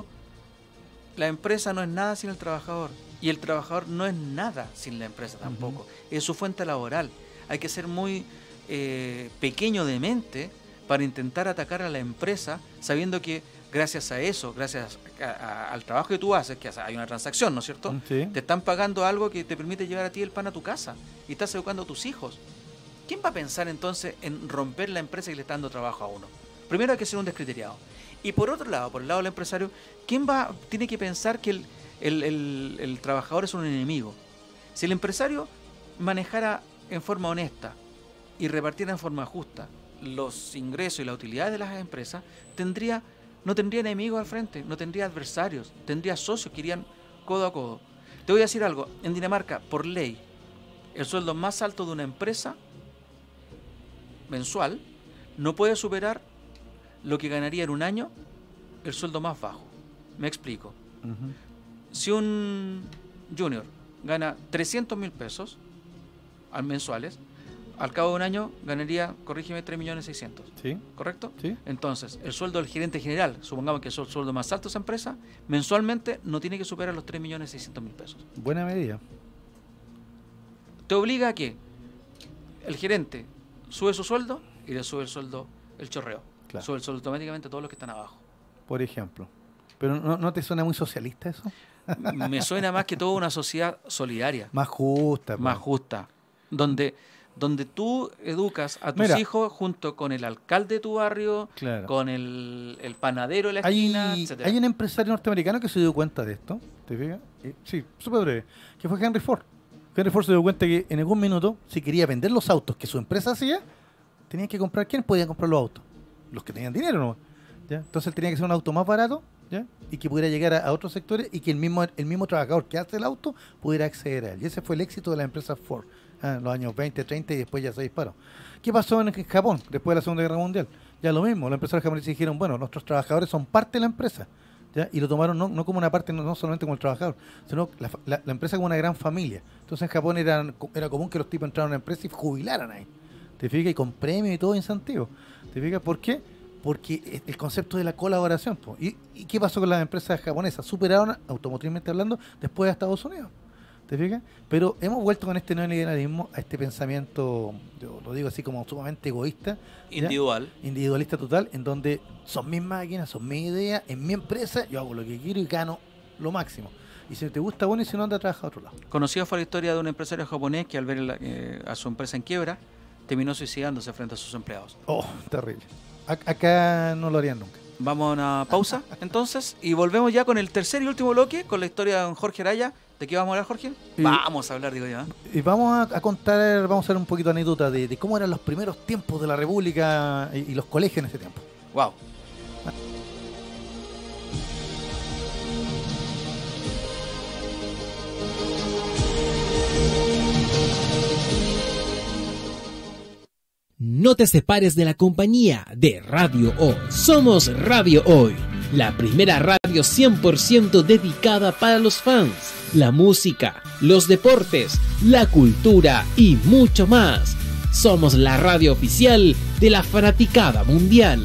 la empresa no es nada sin el trabajador, y el trabajador no es nada sin la empresa tampoco. Es su fuente laboral. Hay que ser muy eh, pequeño de mente para intentar atacar a la empresa, sabiendo que gracias a eso, gracias a- a- al trabajo que tú haces, que hay una transacción, ¿no es cierto? Sí. Te están pagando algo que te permite llevar a ti el pan a tu casa y estás educando a tus hijos. ¿quién va a pensar entonces en romper la empresa que le está dando trabajo a uno? Primero hay que ser un descriteriado. Y por otro lado, por el lado del empresario, ¿quién va tiene que pensar que el, el, el, el trabajador es un enemigo? Si el empresario manejara en forma honesta y repartiera en forma justa los ingresos y las utilidades de las empresas, tendría, no tendría enemigos al frente, no tendría adversarios, tendría socios que irían codo a codo. Te voy a decir algo, en Dinamarca, por ley, el sueldo más alto de una empresa mensual no puede superar lo que ganaría en un año el sueldo más bajo. Me explico. Uh-huh. Si un junior gana trescientos mil pesos al mensuales, al cabo de un año ganaría, corrígeme, tres millones seiscientos. ¿Sí? ¿Correcto? Sí. Entonces, el sueldo del gerente general, supongamos que es el sueldo más alto de esa empresa, mensualmente no tiene que superar los tres millones seiscientos mil pesos. Buena medida. Te obliga a que el gerente sube su sueldo y le sube el sueldo el chorreo. Claro. Sube el sueldo automáticamente a todos los que están abajo. Por ejemplo. ¿Pero no, no te suena muy socialista eso? Me suena más que todo una sociedad solidaria. Más justa. Más pues. justa. Donde, donde tú educas a tus Mira. hijos junto con el alcalde de tu barrio, Claro. con el, el panadero de la Hay, esquina, etcétera. hay un empresario norteamericano que se dio cuenta de esto, ¿te fijas? Eh, sí, súper breve, que fue Henry Ford. Henry Ford se dio cuenta que en algún minuto, si quería vender los autos que su empresa hacía, tenía que comprar, ¿quién podía comprar los autos? Los que tenían dinero, ¿no? ¿Ya? Entonces él tenía que ser un auto más barato, ¿ya? Y que pudiera llegar a, a otros sectores y que el mismo, el mismo trabajador que hace el auto pudiera acceder a él. Y ese fue el éxito de la empresa Ford, ¿ah? En los años veinte, treinta y después ya se disparó. ¿Qué pasó en Japón después de la Segunda Guerra Mundial? Ya lo mismo, los empresarios japoneses dijeron, bueno, nuestros trabajadores son parte de la empresa, ¿ya? Y lo tomaron no, no como una parte, no, no solamente como el trabajador, sino la, la, la empresa como una gran familia. Entonces en Japón era, era común que los tipos entraran a una empresa y jubilaran ahí. ¿Te fijas? Y con premios y todo incentivo. ¿Te fijas? ¿Por qué? Porque el concepto de la colaboración. Po. ¿Y, ¿Y qué pasó con las empresas japonesas? Superaron, automotrizmente hablando, después de Estados Unidos. ¿Te fijas? Pero hemos vuelto con este neoliberalismo a este pensamiento, yo lo digo así como sumamente egoísta. ¿ya? Individual. Individualista total, en donde son mis máquinas, son mis ideas, en mi empresa, yo hago lo que quiero y gano lo máximo. Y si te gusta, bueno, y si no, anda a trabajar a otro lado. Conocida fue la historia de un empresario japonés que al ver la, eh, a su empresa en quiebra, terminó suicidándose frente a sus empleados. Oh, terrible. A- acá no lo harían nunca. Vamos a una pausa, entonces, y volvemos ya con el tercer y último bloque, con la historia de don Jorge Araya. ¿De qué vamos a hablar, Jorge? Y- Vamos a hablar, digo yo. ¿eh? Y vamos a, a contar, vamos a hacer un poquito de anécdota de, de cómo eran los primeros tiempos de la República y, y los colegios en ese tiempo. Wow. No te separes de la compañía de Radio Hoy. Somos Radio Hoy, la primera radio cien por ciento dedicada para los fans, la música, los deportes, la cultura y mucho más. Somos la radio oficial de la fanaticada mundial.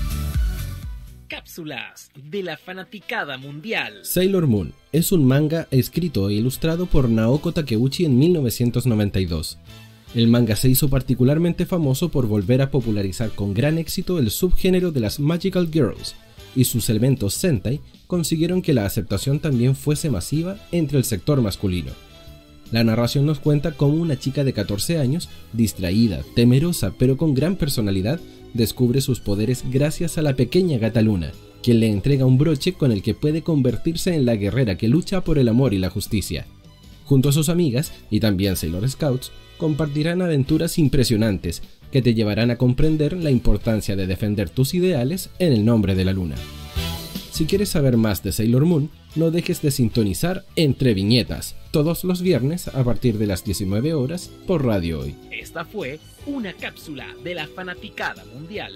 Cápsulas de la fanaticada mundial. Sailor Moon es un manga escrito e ilustrado por Naoko Takeuchi en mil novecientos noventa y dos. El manga se hizo particularmente famoso por volver a popularizar con gran éxito el subgénero de las Magical Girls, y sus elementos Sentai consiguieron que la aceptación también fuese masiva entre el sector masculino. La narración nos cuenta cómo una chica de catorce años, distraída, temerosa pero con gran personalidad, descubre sus poderes gracias a la pequeña gata Luna, quien le entrega un broche con el que puede convertirse en la guerrera que lucha por el amor y la justicia. Junto a sus amigas, y también Sailor Scouts, compartirán aventuras impresionantes que te llevarán a comprender la importancia de defender tus ideales en el nombre de la luna. Si quieres saber más de Sailor Moon, no dejes de sintonizar Entre Viñetas, todos los viernes a partir de las diecinueve horas por Radio Hoy. Esta fue una cápsula de la fanaticada mundial.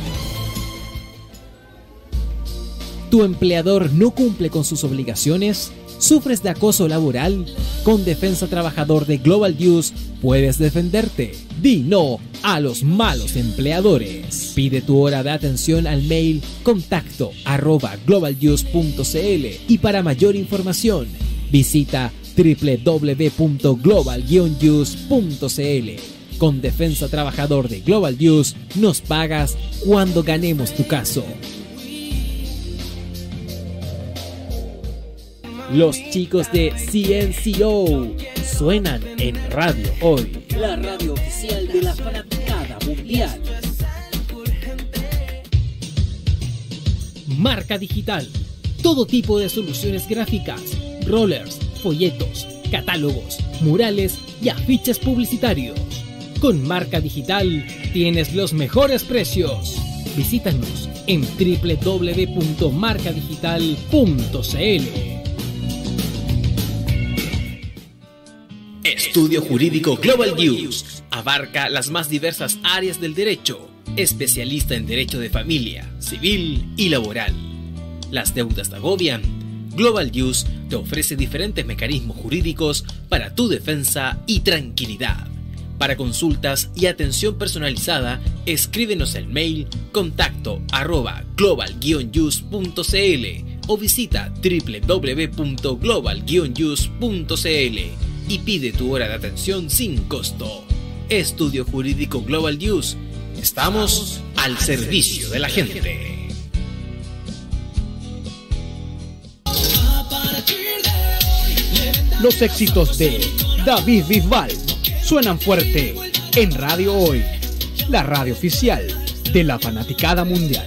¿Tu empleador no cumple con sus obligaciones? ¿Sufres de acoso laboral? Con Defensa Trabajador de Global News puedes defenderte. Di no a los malos empleadores. Pide tu hora de atención al mail contacto arroba globalnews punto cl y para mayor información visita doble u doble u doble u punto global guion news punto cl. Con Defensa Trabajador de Global News nos pagas cuando ganemos tu caso. Los chicos de C N C O suenan en Radio Hoy, la radio oficial de la fanaticada mundial. Marca Digital. Todo tipo de soluciones gráficas, rollers, folletos, catálogos, murales y afiches publicitarios. Con Marca Digital tienes los mejores precios. Visítanos en doble u doble u doble u punto marca digital punto c l. Estudio Jurídico Global News abarca las más diversas áreas del derecho, especialista en derecho de familia, civil y laboral. Las deudas te agobian. Global News te ofrece diferentes mecanismos jurídicos para tu defensa y tranquilidad. Para consultas y atención personalizada, escríbenos el mail contacto arroba global guion news punto c l o visita doble u doble u doble u punto global guion news punto c l y pide tu hora de atención sin costo. Estudio Jurídico Global News. Estamos al servicio de la gente. Los éxitos de David Bisbal suenan fuerte en Radio Hoy, la radio oficial de la fanaticada mundial.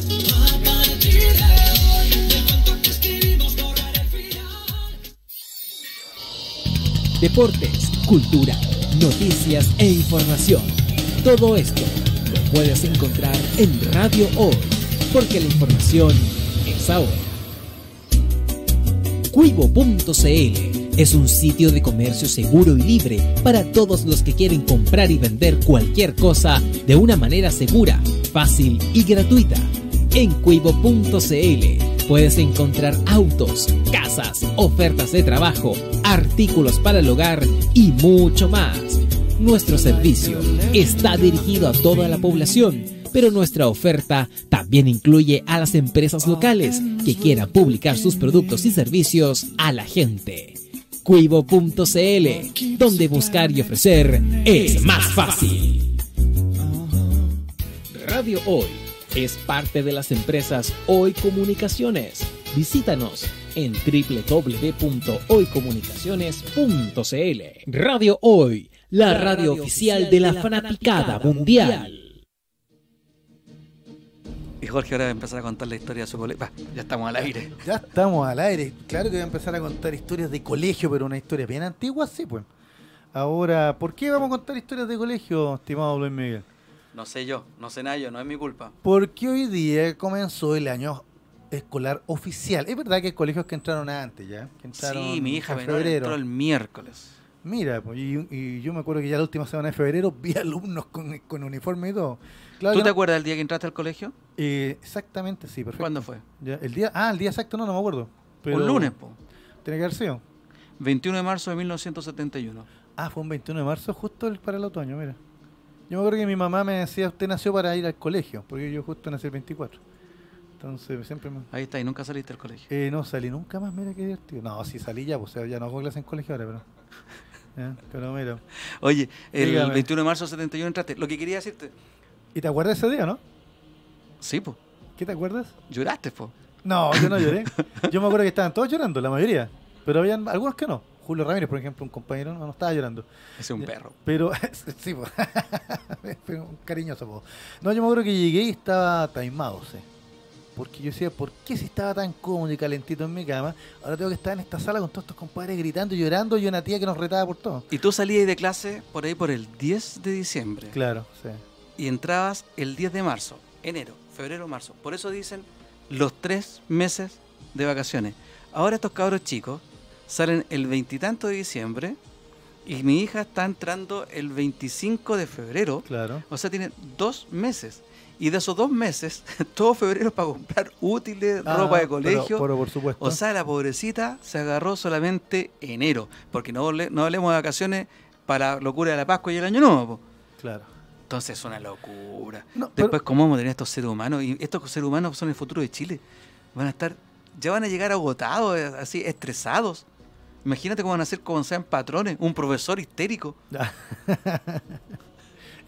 Deportes, cultura, noticias e información. Todo esto lo puedes encontrar en Radio Hoy, porque la información es ahora. Cuivo punto c l es un sitio de comercio seguro y libre para todos los que quieren comprar y vender cualquier cosa de una manera segura, fácil y gratuita. En Cuivo punto c l puedes encontrar autos, casas, ofertas de trabajo, artículos para el hogar y mucho más. Nuestro servicio está dirigido a toda la población, pero nuestra oferta también incluye a las empresas locales que quieran publicar sus productos y servicios a la gente. Cuivo punto c l, donde buscar y ofrecer es más fácil. Radio Hoy es parte de las empresas Hoy Comunicaciones. Visítanos en doble u doble u doble u punto hoy comunicaciones punto c l. Radio Hoy, la radio oficial de la fanaticada mundial. Y Jorge ahora va a empezar a contar la historia de su colegio. Bah, ya estamos al aire. Ya estamos al aire. Claro que voy a empezar a contar historias de colegio, pero una historia bien antigua, sí, pues. Ahora, ¿por qué vamos a contar historias de colegio, estimado Luis Miguel? No sé yo, no sé nada yo, no es mi culpa. Porque hoy día comenzó el año escolar oficial. Es verdad que hay colegios que entraron antes ya. Que entraron Sí, mi hija en menor febrero. entró el miércoles. Mira, pues, y, y yo me acuerdo que ya la última semana de febrero vi alumnos con, con uniforme y todo. Claro ¿Tú que te no- acuerdas del día que entraste al colegio? Eh, exactamente, sí, perfecto. ¿Cuándo fue? Ya, el día, ah, el día exacto no, no me acuerdo. Pero Un lunes, po. Tiene que haber sido. veintiuno de marzo de mil novecientos setenta y uno. Ah, fue un veintiuno de marzo, justo el- para el otoño, mira. Yo me acuerdo que mi mamá me decía, usted nació para ir al colegio, porque yo justo nací el veinticuatro. Entonces siempre me... Ahí está, y nunca saliste del colegio. Eh, no salí nunca más, mira qué divertido. No, sí salí ya, pues o sea, ya no hago clases en colegio ahora, pero... Ya, pero mira. Oye, el Dígame. veintiuno de marzo de setenta y uno entraste. Lo que quería decirte... ¿Y te acuerdas de ese día, no? Sí, po. ¿Qué te acuerdas? Lloraste, po. No, yo no lloré. Yo me acuerdo que estaban todos llorando, la mayoría. Pero habían algunos que no. Julio Ramírez, por ejemplo, un compañero, no, no estaba llorando. Ese es un Ya, perro. Pero, sí, po. Pero un cariñoso, po. No, yo me acuerdo que llegué y estaba taimado, sí. Porque yo decía, ¿por qué si estaba tan cómodo y calentito en mi cama? Ahora tengo que estar en esta sala con todos estos compadres gritando y llorando y una tía que nos retaba por todo. Y tú salías de clase por ahí por el diez de diciembre. Claro, sí. Y entrabas el diez de marzo, enero, febrero, marzo. Por eso dicen los tres meses de vacaciones. Ahora estos cabros chicos salen el veintitanto de diciembre y mi hija está entrando el veinticinco de febrero. Claro. O sea, tienen dos meses. Y de esos dos meses, todo febrero para comprar útiles, Ah, ropa de pero- colegio. pero por supuesto. O sea, la pobrecita se agarró solamente enero. Porque no, hable- no hablemos de vacaciones para la locura de la Pascua y el Año Nuevo, po. Claro. Entonces es una locura. No, pero- Después, ¿cómo vamos a tener estos seres humanos? Y estos seres humanos son el futuro de Chile. Van a estar, ya van a llegar agotados, eh, así, estresados. Imagínate cómo van a ser cuando sean patrones, un profesor histérico. Ya. Es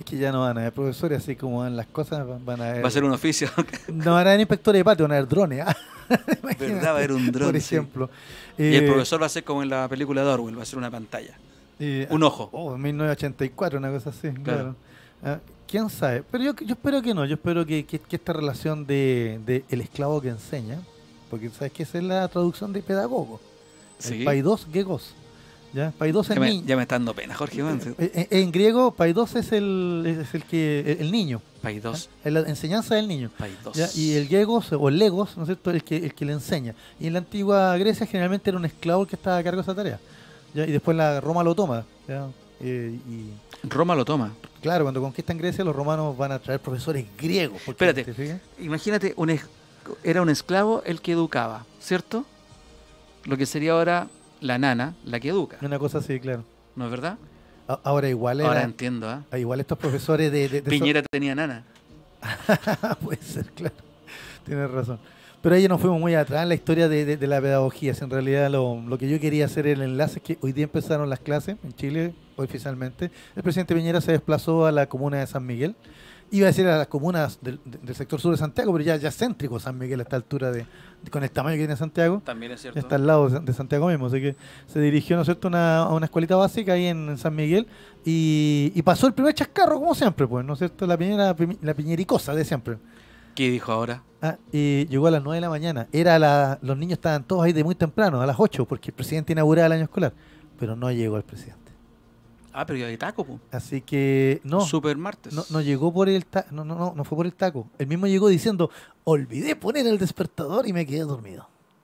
que ya no van a haber profesores, así como van las cosas, van a haber... Va a ser un oficio. No van a haber inspectores de patio, van a haber drones. ¿ah? ¿Verdad? Va a haber un dron, por sí. ejemplo. Y el Eh, profesor va a ser como en la película de Orwell, va a ser una pantalla. eh, Un ojo. Oh, en mil novecientos ochenta y cuatro, una cosa así, claro. Claro. Ah, ¿quién sabe? Pero yo, yo espero que no, yo espero que, que- que esta relación de, de el esclavo que enseña, porque sabes que esa es la traducción de pedagogo. Sí. El paidos gegos. ¿Ya? Paidos es Ya me, niño. ya me está dando pena, Jorge. man. En, en griego, paidos es el, es el que el, el niño. Paidos. Es la enseñanza del niño. Paidos. ¿Ya? Y el gegos o el legos, ¿no es cierto?, el que, el que le enseña. Y en la antigua Grecia generalmente era un esclavo el que estaba a cargo de esa tarea. ¿Ya? Y después la Roma lo toma. ¿Ya? Eh, y Roma lo toma. claro, cuando conquistan Grecia los romanos van a traer profesores griegos. porque- Espérate. ¿te fijas? Imagínate, un es- era un esclavo el que educaba, ¿cierto? Lo que sería ahora la nana, la que educa, Una cosa así, claro. ¿no es verdad? A- Ahora igual era, Ahora entiendo, ¿ah? ah, igual estos profesores de... de, de Piñera tenía nana. so- Puede ser, claro. Tienes razón. Pero ahí nos fuimos muy atrás en la historia de, de- de la pedagogía. Si en realidad lo, lo que yo quería hacer el enlace es que hoy día empezaron las clases en Chile, oficialmente. El presidente Piñera se desplazó a la comuna de San Miguel. Iba a decir a las comunas del, del sector sur de Santiago, pero ya, ya céntrico San Miguel a esta altura, de, de- con el tamaño que tiene Santiago. También es cierto. Está al lado de de Santiago mismo, así que se dirigió, ¿no es cierto?, una- a una escuelita básica ahí en, en San Miguel y, y pasó el primer chascarro, como siempre, pues, ¿no es cierto?, la piñera, la piñericosa de siempre. ¿Qué dijo ahora? Ah, y llegó a las nueve de la mañana. Era la, los niños estaban todos ahí de muy temprano, a las ocho, porque el presidente inauguraba el año escolar, pero no llegó el presidente. Ah, pero hay taco, po. Así que no, Super martes. no, no llegó por el taco, no, no, no, no fue por el taco. Él mismo llegó diciendo, olvidé poner el despertador y me quedé dormido.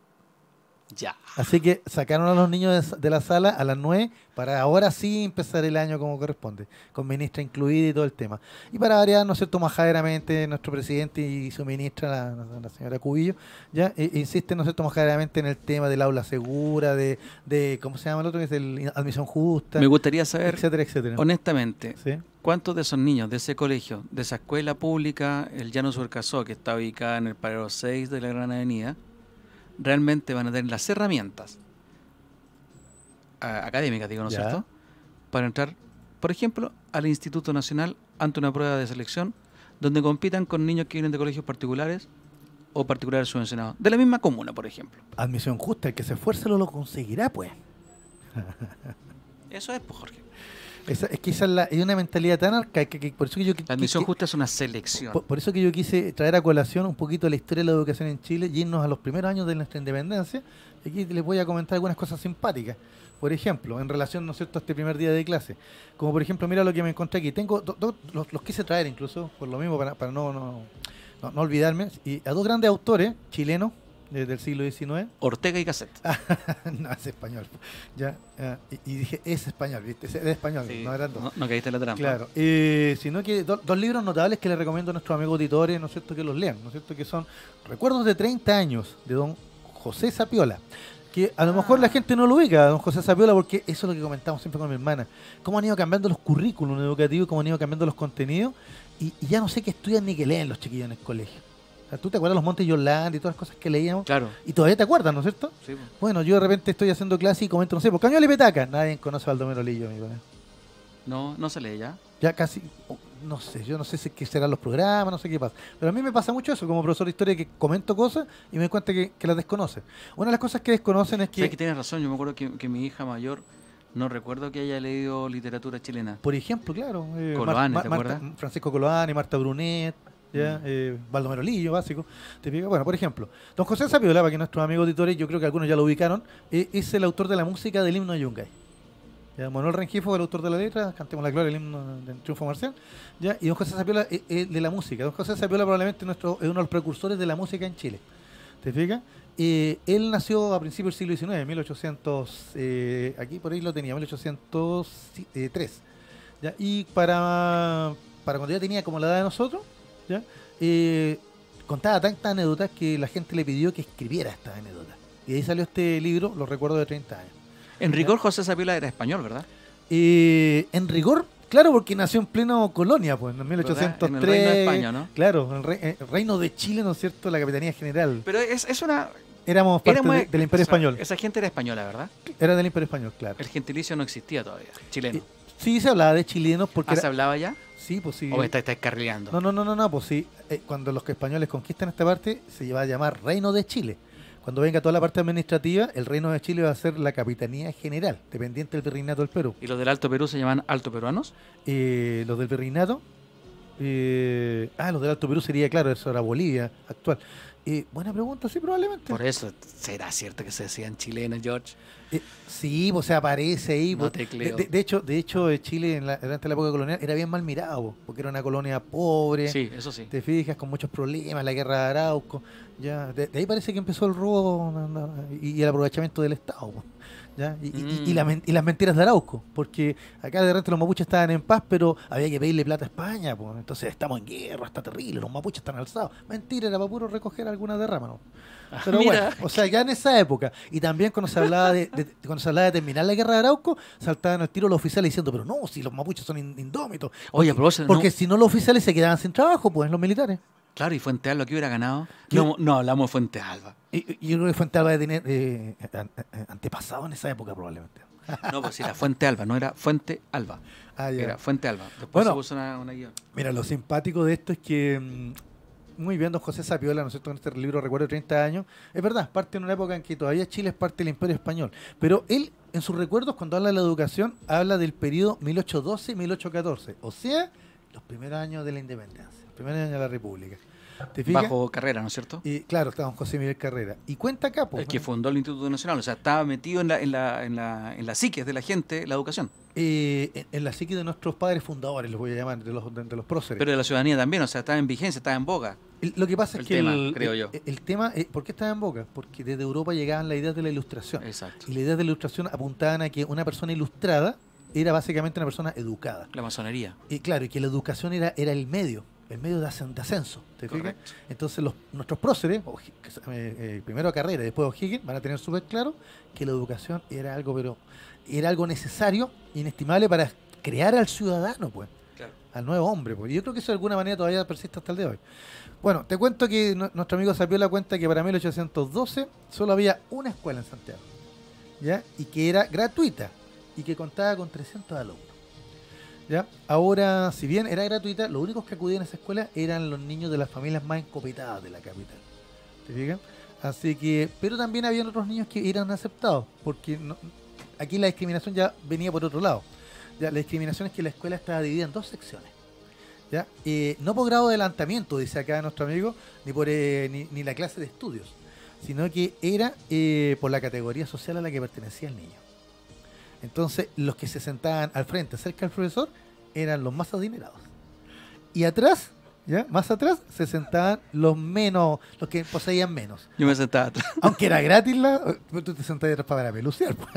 Ya. Así que sacaron a los niños de, de la sala a las nueve para ahora sí empezar el año como corresponde, con ministra incluida y todo el tema. Y para variar, ¿no es cierto?, majaderamente nuestro presidente y su ministra, la, la- la señora Cubillo, ya eh, insiste, ¿no es cierto?, majaderamente en el tema del aula segura, de, de ¿cómo se llama el otro? Que es el admisión justa, Me gustaría saber, etcétera, etcétera. honestamente, ¿Sí? ¿cuántos de esos niños de ese colegio, de esa escuela pública, el Llano Surcasó, que está ubicada en el paradero seis de la Gran Avenida, realmente van a tener las herramientas a- académicas, digo, ¿no es Ya. cierto?, para entrar, por ejemplo, al Instituto Nacional ante una prueba de selección donde compitan con niños que vienen de colegios particulares o particulares subvencionados, de la misma comuna, por ejemplo? Admisión justa, el que se esfuerce lo, lo conseguirá, pues. Eso es, pues, Jorge. Esa, es que esa es, la, es una mentalidad tan arcaica que por eso que yo... La admisión que- justa es una selección. Por, por eso que yo quise traer a colación un poquito la historia de la educación en Chile y irnos a los primeros años de nuestra independencia. Y aquí les voy a comentar algunas cosas simpáticas. Por ejemplo, en relación, ¿no es cierto?, a este primer día de clase. Como por ejemplo, mira lo que me encontré aquí. Tengo do- do- los, los quise traer incluso, por lo mismo, para, para no, no, no, no olvidarme. Y a dos grandes autores chilenos eh, del siglo diecinueve. Ortega y Gasset. No, es español. Ya, ah, y, y dije, es español, ¿viste? Es, es español, Sí, no eran dos. no, no caíste en la trampa. Claro, eh, sino que do- dos libros notables que les recomiendo a nuestros amigos auditores, ¿no es cierto?, que los lean, ¿no es cierto?, que son Recuerdos de treinta años, de don José Sapiola, que a lo mejor la gente no lo ubica, don José Sapiola, porque eso es lo que comentamos siempre con mi hermana, cómo han ido cambiando los currículums educativos, cómo han ido cambiando los contenidos, y, y ya no sé qué estudian ni qué leen los chiquillos en el colegio. O sea, ¿tú te acuerdas los Montes Yolanda y todas las cosas que leíamos? Claro. Y todavía te acuerdas, ¿no es cierto? Sí, pues. Bueno, yo de repente estoy haciendo clase y comento, no sé, por Cañuelas y Petaca, nadie conoce a Baldomero Lillo, amigo. ¿eh? No, no se lee ya. Ya casi, oh, no sé, yo no sé si qué serán los programas, no sé qué pasa. Pero a mí me pasa mucho eso, como profesor de historia, que comento cosas y me doy cuenta que, que las desconocen. Una de las cosas que desconocen es Sabes que que, tienes razón, yo me acuerdo que, que mi hija mayor, no recuerdo que haya leído literatura chilena. por ejemplo, claro, eh, Coloane, Mar- ¿te Mar- Marta- acuerdas? Francisco Coloane, Marta Brunet, ya, Mm. eh, Baldomero Lillo, básico. ¿Te fijas? Bueno, por ejemplo, don José Sapiola, para que nuestros amigos auditores, yo creo que algunos ya lo ubicaron, eh, es el autor de la música del himno de Yungay. Ya, Manuel Rengifo, el autor de la letra, Cantemos la Gloria, el himno del triunfo marcial. ¿Ya? Y don José Sapiola es, es de la música. Don José Sapiola probablemente nuestro, es uno de los precursores de la música en Chile. ¿Te fijas? Eh, él nació a principios del siglo diecinueve, mil ochocientos, eh, aquí por ahí lo tenía, mil ochocientos tres. ¿Ya? Y para, para cuando ya tenía como la edad de nosotros, ¿ya? Eh, contaba tantas anécdotas que la gente le pidió que escribiera estas anécdotas. Y de ahí salió este libro, Los Recuerdos de treinta años. En rigor, José Sapiola era español, ¿verdad? Eh, en rigor, claro, porque nació en pleno colonia, pues, en mil ochocientos tres. En el Reino de España, ¿no? Claro, en el, rey- eh, Reino de Chile, ¿no es cierto?, la Capitanía General. Pero es, es una... Éramos parte éramos- de- del Imperio o sea, Español. Esa gente era española, ¿verdad? Era del Imperio Español, claro. El gentilicio no existía todavía, chileno. Eh, Sí, se hablaba de chilenos porque... ¿Ah, era- se hablaba ya? Sí, pues sí. ¿O me estáis estáis carrileando? No, no, no, no, no, pues sí. eh, cuando los españoles conquistan esta parte, se va a llamar Reino de Chile. Cuando venga toda la parte administrativa, el Reino de Chile va a ser la Capitanía General, dependiente del Virreinato del Perú. ¿Y los del Alto Perú se llaman Alto Peruanos? Eh, los del Virreinato, eh, ah, los del Alto Perú sería, claro, eso era Bolivia actual. Eh, buena pregunta, sí, probablemente. Por eso, ¿será cierto que se decían chilenos, George? Eh, sí, pues se aparece ahí. No pues. te de, creo. de- de hecho, de hecho, eh, Chile en la- durante la época colonial era bien mal mirado, pues, porque era una colonia pobre. Sí, eso sí. Te fijas, con muchos problemas, la guerra de Arauco. Ya, de, de ahí parece que empezó el robo no, no, y, y el aprovechamiento del Estado. po, ¿ya? Y, y- y Mm. la men- y las mentiras de Arauco, porque acá de repente los mapuches estaban en paz, pero había que pedirle plata a España. po, Entonces estamos en guerra, está terrible, los mapuches están alzados. Mentira, era para puro recoger alguna derrama. ¿no? Pero Mira. bueno, o sea, ya en esa época, y también cuando se hablaba de, de- cuando se hablaba de terminar la guerra de Arauco, saltaban al tiro los oficiales diciendo, pero no, si los mapuches son in- indómitos. Oye, Porque- a propósito, Porque no- si no los oficiales se quedaban sin trabajo, pues los militares. Claro, y Fuente Alba, ¿qué hubiera ganado? ¿Qué? No, no hablamos de Fuente Alba. Y, y yo creo que Fuente Alba de tener eh, an- an- antepasado en esa época probablemente. No, pues era Fuente Alba, no era Fuente Alba. Ah, ya. Era Fuente Alba. Después Bueno. se puso una, una guión. Mira, lo simpático de esto es que, mm, muy bien, don José Sapiola, ¿no es cierto?, en este libro Recuerdo de treinta años, es verdad, parte en una época en que todavía Chile es parte del Imperio Español, pero él, en sus recuerdos, cuando habla de la educación, habla del periodo mil ochocientos doce y mil ochocientos catorce, o sea, los primeros años de la independencia, los primeros años de la República. ¿Te fijas? Bajo Carrera, ¿no es cierto? Y claro, está don José Miguel Carrera. Y cuenta acá, pues, El que fundó el Instituto Nacional, o sea, estaba metido en la, en la, en la, en la psiques de la gente, la educación. eh, en, en la psique de nuestros padres fundadores, los voy a llamar, de los, de, de los próceres. Pero de la ciudadanía también, o sea, estaba en vigencia, estaba en boga. El- Lo que pasa El es que tema, el, creo el- yo. el tema, eh, ¿por qué estaba en boca? Porque desde Europa llegaban las ideas de la ilustración. Exacto. Y las ideas de la ilustración apuntaban a que una persona ilustrada era básicamente una persona educada. La masonería. Y claro, y que la educación era, era el medio, el medio de, ascen- de ascenso. ¿Te fijas? Correcto. Entonces los, nuestros próceres, O'Hi- que se- eh, eh, primero Carrera y después O'Higgins, van a tener súper claro que la educación era algo, pero era algo necesario, inestimable para crear al ciudadano, pues. Claro. Al nuevo hombre, pues. Y yo creo que eso de alguna manera todavía persiste hasta el día de hoy. Bueno, te cuento que nu- nuestro amigo Sapiola cuenta que para mil ochocientos doce solo había una escuela en Santiago, ¿ya? Y que era gratuita y que contaba con trescientos alumnos, ¿ya? Ahora, si bien era gratuita, los únicos que acudían a esa escuela eran los niños de las familias más encopetadas de la capital. ¿Te fijas? Así que, pero también habían otros niños que eran aceptados, porque no- aquí la discriminación ya venía por otro lado. Ya, la discriminación es que la escuela estaba dividida en dos secciones. ¿Ya? Eh, no por grado de adelantamiento, dice acá nuestro amigo, ni por eh, ni, ni la clase de estudios, sino que era eh, por la categoría social a la que pertenecía el niño. Entonces, los que se sentaban al frente, cerca del profesor, eran los más adinerados. Y atrás, ¿ya? Más atrás, se sentaban los menos, los que poseían menos. Yo me sentaba atrás. Aunque era gratis, la, tú te sentabas atrás para peluciar. pues.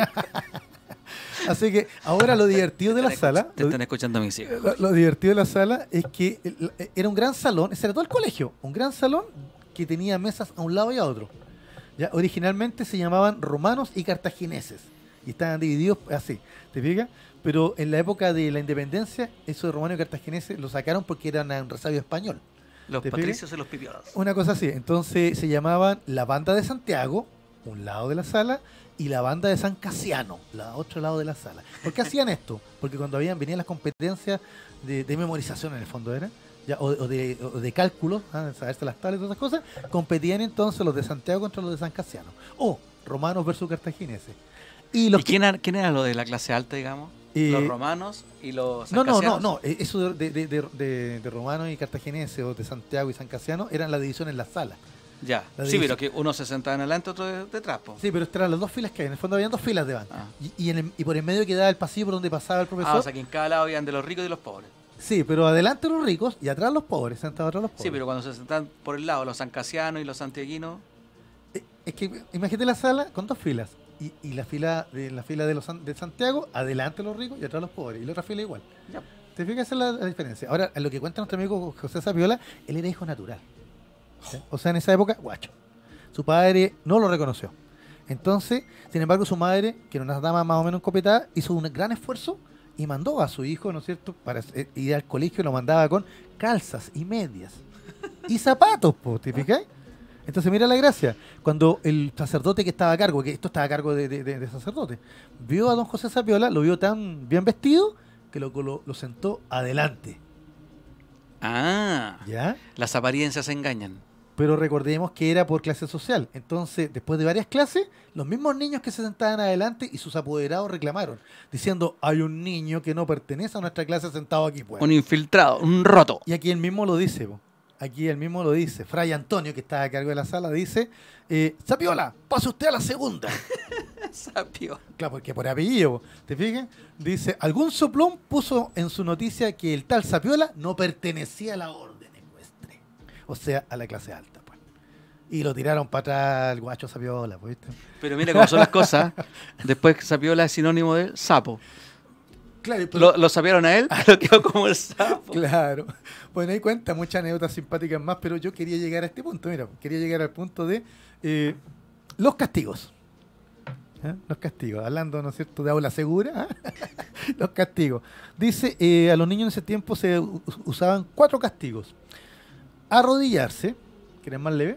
Así que ahora lo divertido de la Te están sala... escuch- Te lo- están escuchando mis hijos. lo, lo divertido de la sala es que el- era un gran salón, ese era todo el colegio, un gran salón que tenía mesas a un lado y a otro. ¿Ya? Originalmente se llamaban romanos y cartagineses y estaban divididos así, ¿te fijas? Pero en la época de la independencia, eso de romanos y cartagineses lo sacaron porque eran un resabio español. Los ¿te patricios y los pipiolos. Una cosa así, entonces se llamaban la banda de Santiago, un lado de la sala, y la banda de San Casiano, la otro lado de la sala. ¿Por qué hacían esto? Porque cuando habían venían las competencias de, de memorización en el fondo era, ya, o, o de, o de cálculo, ¿ah? de saberse las tablas y todas esas cosas, competían entonces los de Santiago contra los de San Casiano, o romanos versus cartagineses. Y los ¿Y quién, era- quién era lo de la clase alta, digamos? Eh, los romanos y los No, no, no, sancasianos. no, eh, eso de, de, de, de, de romanos y cartagineses, o de Santiago y San Casiano, eran la división en la sala. Ya. La Sí, división. pero que uno se sentaba en adelante, otro de- detrás, po. Sí, pero estas eran las dos filas que hay. En el fondo habían dos filas de banca. Ah. Y, y, en el- y por el medio quedaba el pasillo por donde pasaba el profesor. Ah, o sea, que en cada lado habían de los ricos y de los pobres. Sí, pero adelante los ricos y atrás los pobres, sentados atrás los pobres. Sí, pero cuando se sentaban por el lado, los sancasianos y los santiaguinos. Eh, Es que imagínate la sala con dos filas. Y, y la fila de la fila de los San- de Santiago, adelante los ricos y atrás los pobres. Y la otra fila igual. Ya. ¿Te fijas? Esa es la, la diferencia. Ahora, a lo que cuenta nuestro amigo José Sapiola, él era hijo natural. ¿Sí? O sea, en esa época, guacho. Su padre no lo reconoció. Entonces, sin embargo, su madre, que era una dama más o menos encopetada, hizo un gran esfuerzo y mandó a su hijo, ¿no es cierto?, para eh, ir al colegio, lo mandaba con calzas y medias y zapatos, po, ¿te fijas? Entonces, mira la gracia. Cuando el sacerdote que estaba a cargo, que esto estaba a cargo de, de- de- de sacerdote, vio a don José Sapiola, lo vio tan bien vestido, que lo, lo, lo sentó adelante. Ah, ¿Ya? las apariencias engañan. Pero recordemos que era por clase social. Entonces, después de varias clases, los mismos niños que se sentaban adelante y sus apoderados reclamaron, diciendo, hay un niño que no pertenece a nuestra clase sentado aquí, pues. Un infiltrado, un roto. Y aquí él mismo lo dice, po. Aquí él mismo lo dice. Fray Antonio, que está a cargo de la sala, dice, eh, Sapiola, pase usted a la segunda. Sapiola. Claro, porque por apellido, ¿te fijas? Dice, algún soplón puso en su noticia que el tal Sapiola no pertenecía a la orden ecuestre. O sea, a la clase alta, pues. Y lo tiraron para atrás el guacho Sapiola, pues, ¿viste? Pero mira cómo son las cosas. Después Sapiola es sinónimo de sapo. Claro, pero, Lo, lo sapearon a él, pero quedó como el sapo. claro. Bueno, ahí cuenta muchas anécdotas simpáticas más, pero yo quería llegar a este punto, mira, quería llegar al punto de eh, los castigos. ¿Eh? Los castigos, hablando, ¿no es cierto?, de aula segura. ¿eh? Los castigos. Dice, eh, a los niños en ese tiempo se u- usaban cuatro castigos. Arrodillarse, que era más leve.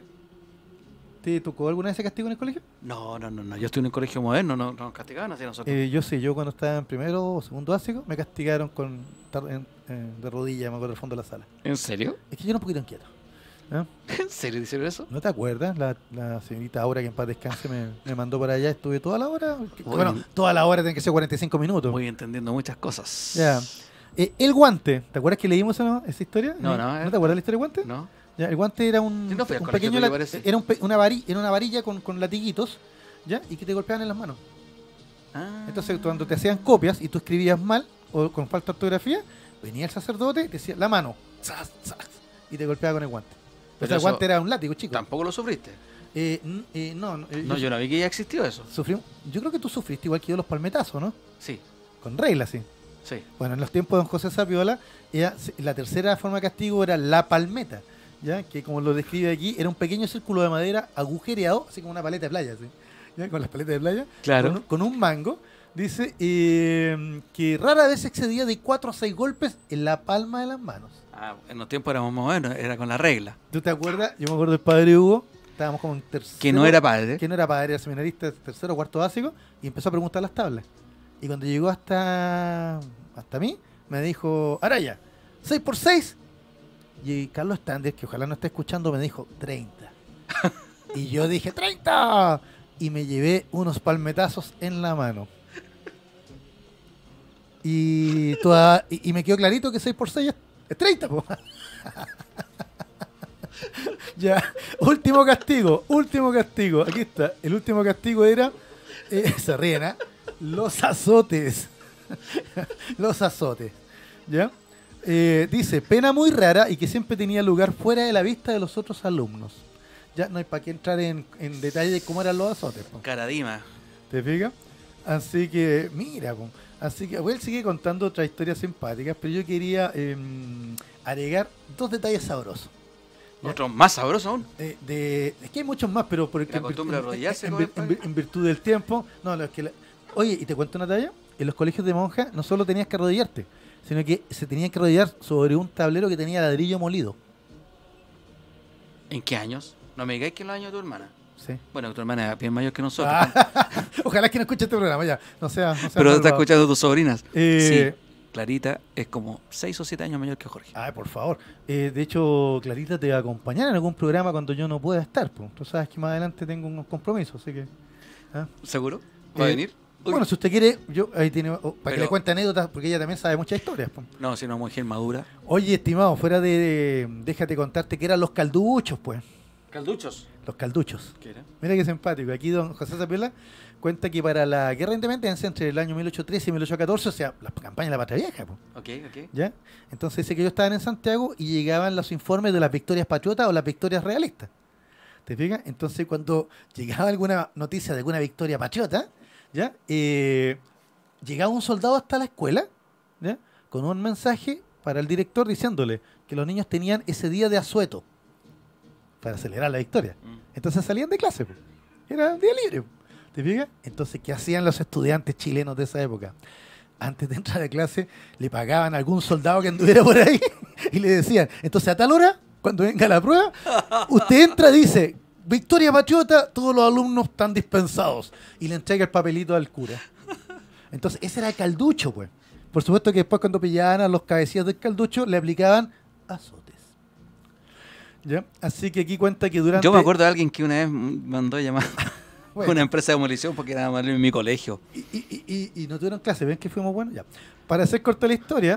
¿Te tocó alguna vez ese castigo en el colegio? No, no, no, no. Yo estoy en un colegio moderno, no, no nos castigaban así nosotros. Eh, yo sí, yo cuando estaba en primero o segundo básico me castigaron con tar- en- en- de rodillas, me acuerdo, al fondo de la sala. ¿En serio? Es que yo era un poquito inquieto. ¿eh? ¿En serio hicieron eso? ¿No te acuerdas? La, la señorita Aura, que en paz descanse, me, me mandó para allá. Estuve toda la hora. que- Muy Bueno, bien. toda la hora tiene que ser cuarenta y cinco minutos. Voy entendiendo muchas cosas. Ya. Eh, el guante. ¿Te acuerdas que leímos esa, esa historia? No, ¿Eh? no, eh. ¿No te acuerdas la historia del guante? ¿No? Ya, el guante era un, Yo no fui al un colegio pequeño tuyo, la- parece. era, un pe- una varilla, era una varilla con, con latiguitos, ¿ya? Y que te golpeaban en las manos. Ah. Entonces, cuando te hacían copias y tú escribías mal o con falta de ortografía, venía el sacerdote y te decía la mano, ¡zas, zas! Y te golpeaba con el guante. Pero Pero el eso guante era un látigo, chico. ¿Tampoco lo sufriste? Eh, n- eh, no, no, eh, No, yo no vi que ya existió eso. sufrí un- yo creo que tú sufriste igual que yo los palmetazos, ¿no? Sí, Con reglas, sí. sí. Bueno, en los tiempos de don José Sapiola, ella- la tercera forma de castigo era la palmeta, ¿ya? Que como lo describe aquí, era un pequeño círculo de madera agujereado, así como una paleta de playa, ¿sí? ¿Ya? Con las paletas de playa, Claro. con, con un mango, dice eh, que rara vez excedía de cuatro a seis golpes en la palma de las manos. Ah, en los tiempos éramos modernos, era con la regla. ¿Tú te acuerdas? Yo me acuerdo del padre Hugo, estábamos como en tercero. Que no era padre. Que no era padre, era seminarista, tercero o cuarto básico, y empezó a preguntar las tablas. Y cuando llegó hasta, hasta mí, me dijo, Araya, seis por seis. Y Carlos Stander, que ojalá no esté escuchando, me dijo, treinta. Y yo dije, treinta. Y me llevé unos palmetazos en la mano. Y, toda, y, y me quedó clarito que seis por seis es, es treinta, po. Ya, último castigo, último castigo. Aquí está. El último castigo era, eh, se ríen, ¿eh? Los azotes. Los azotes. ¿Ya? Eh, dice, pena muy rara y que siempre tenía lugar fuera de la vista de los otros alumnos. Ya no hay para qué entrar en, en detalle de cómo eran los azotes, po. Caradima. ¿Te fijas? Así que, mira, po. Así que, bueno, él sigue contando otras historias simpáticas, pero yo quería eh, agregar dos detalles sabrosos. ¿Ya? Otro más sabroso aún. Eh, de, es que hay muchos más, pero por ¿La costumbre de arrodillarse, en, con vir- el en vir- en virtud del tiempo. No, no, es que la- oye, y te cuento una talla. En los colegios de monjas no solo tenías que arrodillarte, sino que se tenían que arrodillar sobre un tablero que tenía ladrillo molido. ¿En qué años? No me digáis que en los años de tu hermana. Sí. Bueno, tu hermana es bien mayor que nosotros. Ah, ojalá que no escuche este programa ya. No sea, no sea pero te está malvado. escuchando tus sobrinas. Eh, Sí, Clarita es como seis o siete años mayor que Jorge. Ay, por favor. Eh, de hecho, Clarita te va a acompañar en algún programa cuando yo no pueda estar. Pues. Tú sabes que más adelante tengo unos compromisos, así que... ¿ah? ¿Seguro? ¿Va a Eh, venir? Uy. Bueno, si usted quiere, yo ahí tiene, oh, para que Pero- le cuente anécdotas, porque ella también sabe muchas historias. Pues. No, si no, mujer madura. Oye, estimado, fuera de, de- déjate contarte que eran los calduchos, pues. ¿Calduchos? Los calduchos. ¿Qué era? Mira qué simpático. Aquí don José Sapiola cuenta que para la guerra de independencia entre el año mil ochocientos trece y mil ochocientos catorce, o sea, la campaña de la Patria Vieja, pues. Ok, ok. ¿Ya? Entonces dice que ellos estaban en Santiago y llegaban los informes de las victorias patriotas o las victorias realistas. ¿Te fijas? Entonces cuando llegaba alguna noticia de alguna victoria patriota, ¿ya? Eh, llegaba un soldado hasta la escuela, ¿ya? Con un mensaje para el director diciéndole que los niños tenían ese día de asueto para celebrar la victoria. Mm. Entonces salían de clase, po. Era día libre. ¿Te fijas? Entonces, ¿qué hacían los estudiantes chilenos de esa época? Antes de entrar a clase, le pagaban a algún soldado que anduviera por ahí y le decían, entonces a tal hora, cuando venga la prueba, usted entra y dice, victoria patriota, todos los alumnos están dispensados. Y le entrega el papelito al cura. Entonces, ese era el calducho, pues. Por supuesto que después cuando pillaban a los cabecillas del calducho le aplicaban azotes. ¿Ya? Así que aquí cuenta que durante... Yo me acuerdo de alguien que una vez mandó a llamar Bueno. una empresa de demolición porque era mal en mi colegio. Y, y, y, y no tuvieron clase, ¿ven que fuimos buenos? Ya. Para hacer corta la historia,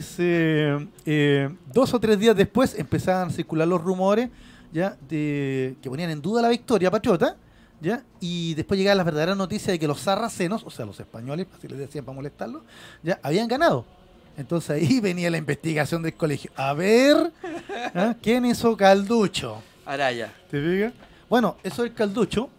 dice, eh, dos o tres días después empezaban a circular los rumores ya de que ponían en duda la victoria patriota, ¿ya? Y después llegaban las verdaderas noticias de que los sarracenos, o sea, los españoles, así les decían para molestarlos, ya habían ganado. Entonces ahí venía la investigación del colegio. A ver, ¿ah? ¿Quién hizo calducho? Araya. ¿Te fijas? Bueno, eso del calducho,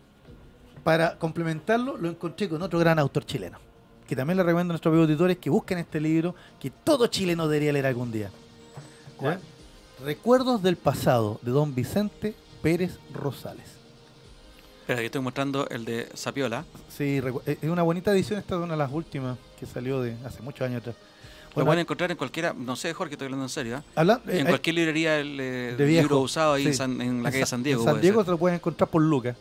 para complementarlo, lo encontré con otro gran autor chileno, que también le recomiendo a nuestros auditores que busquen este libro, que todo chileno debería leer algún día. ¿Ya? Recuerdos del pasado, de don Vicente Pérez Rosales. Espera, que estoy mostrando el de Sapiola. Sí, recu- es una bonita edición, esta es una de las últimas que salió de hace muchos años atrás. Lo Bueno, pueden encontrar en cualquiera, no sé, Jorge, estoy hablando en serio, ¿eh? habla- eh, En eh, cualquier librería el, eh, de viejo, libro usado ahí sí. en, San- en la en calle Sa- San Diego. En San puede Diego ser. te lo pueden encontrar por lucas.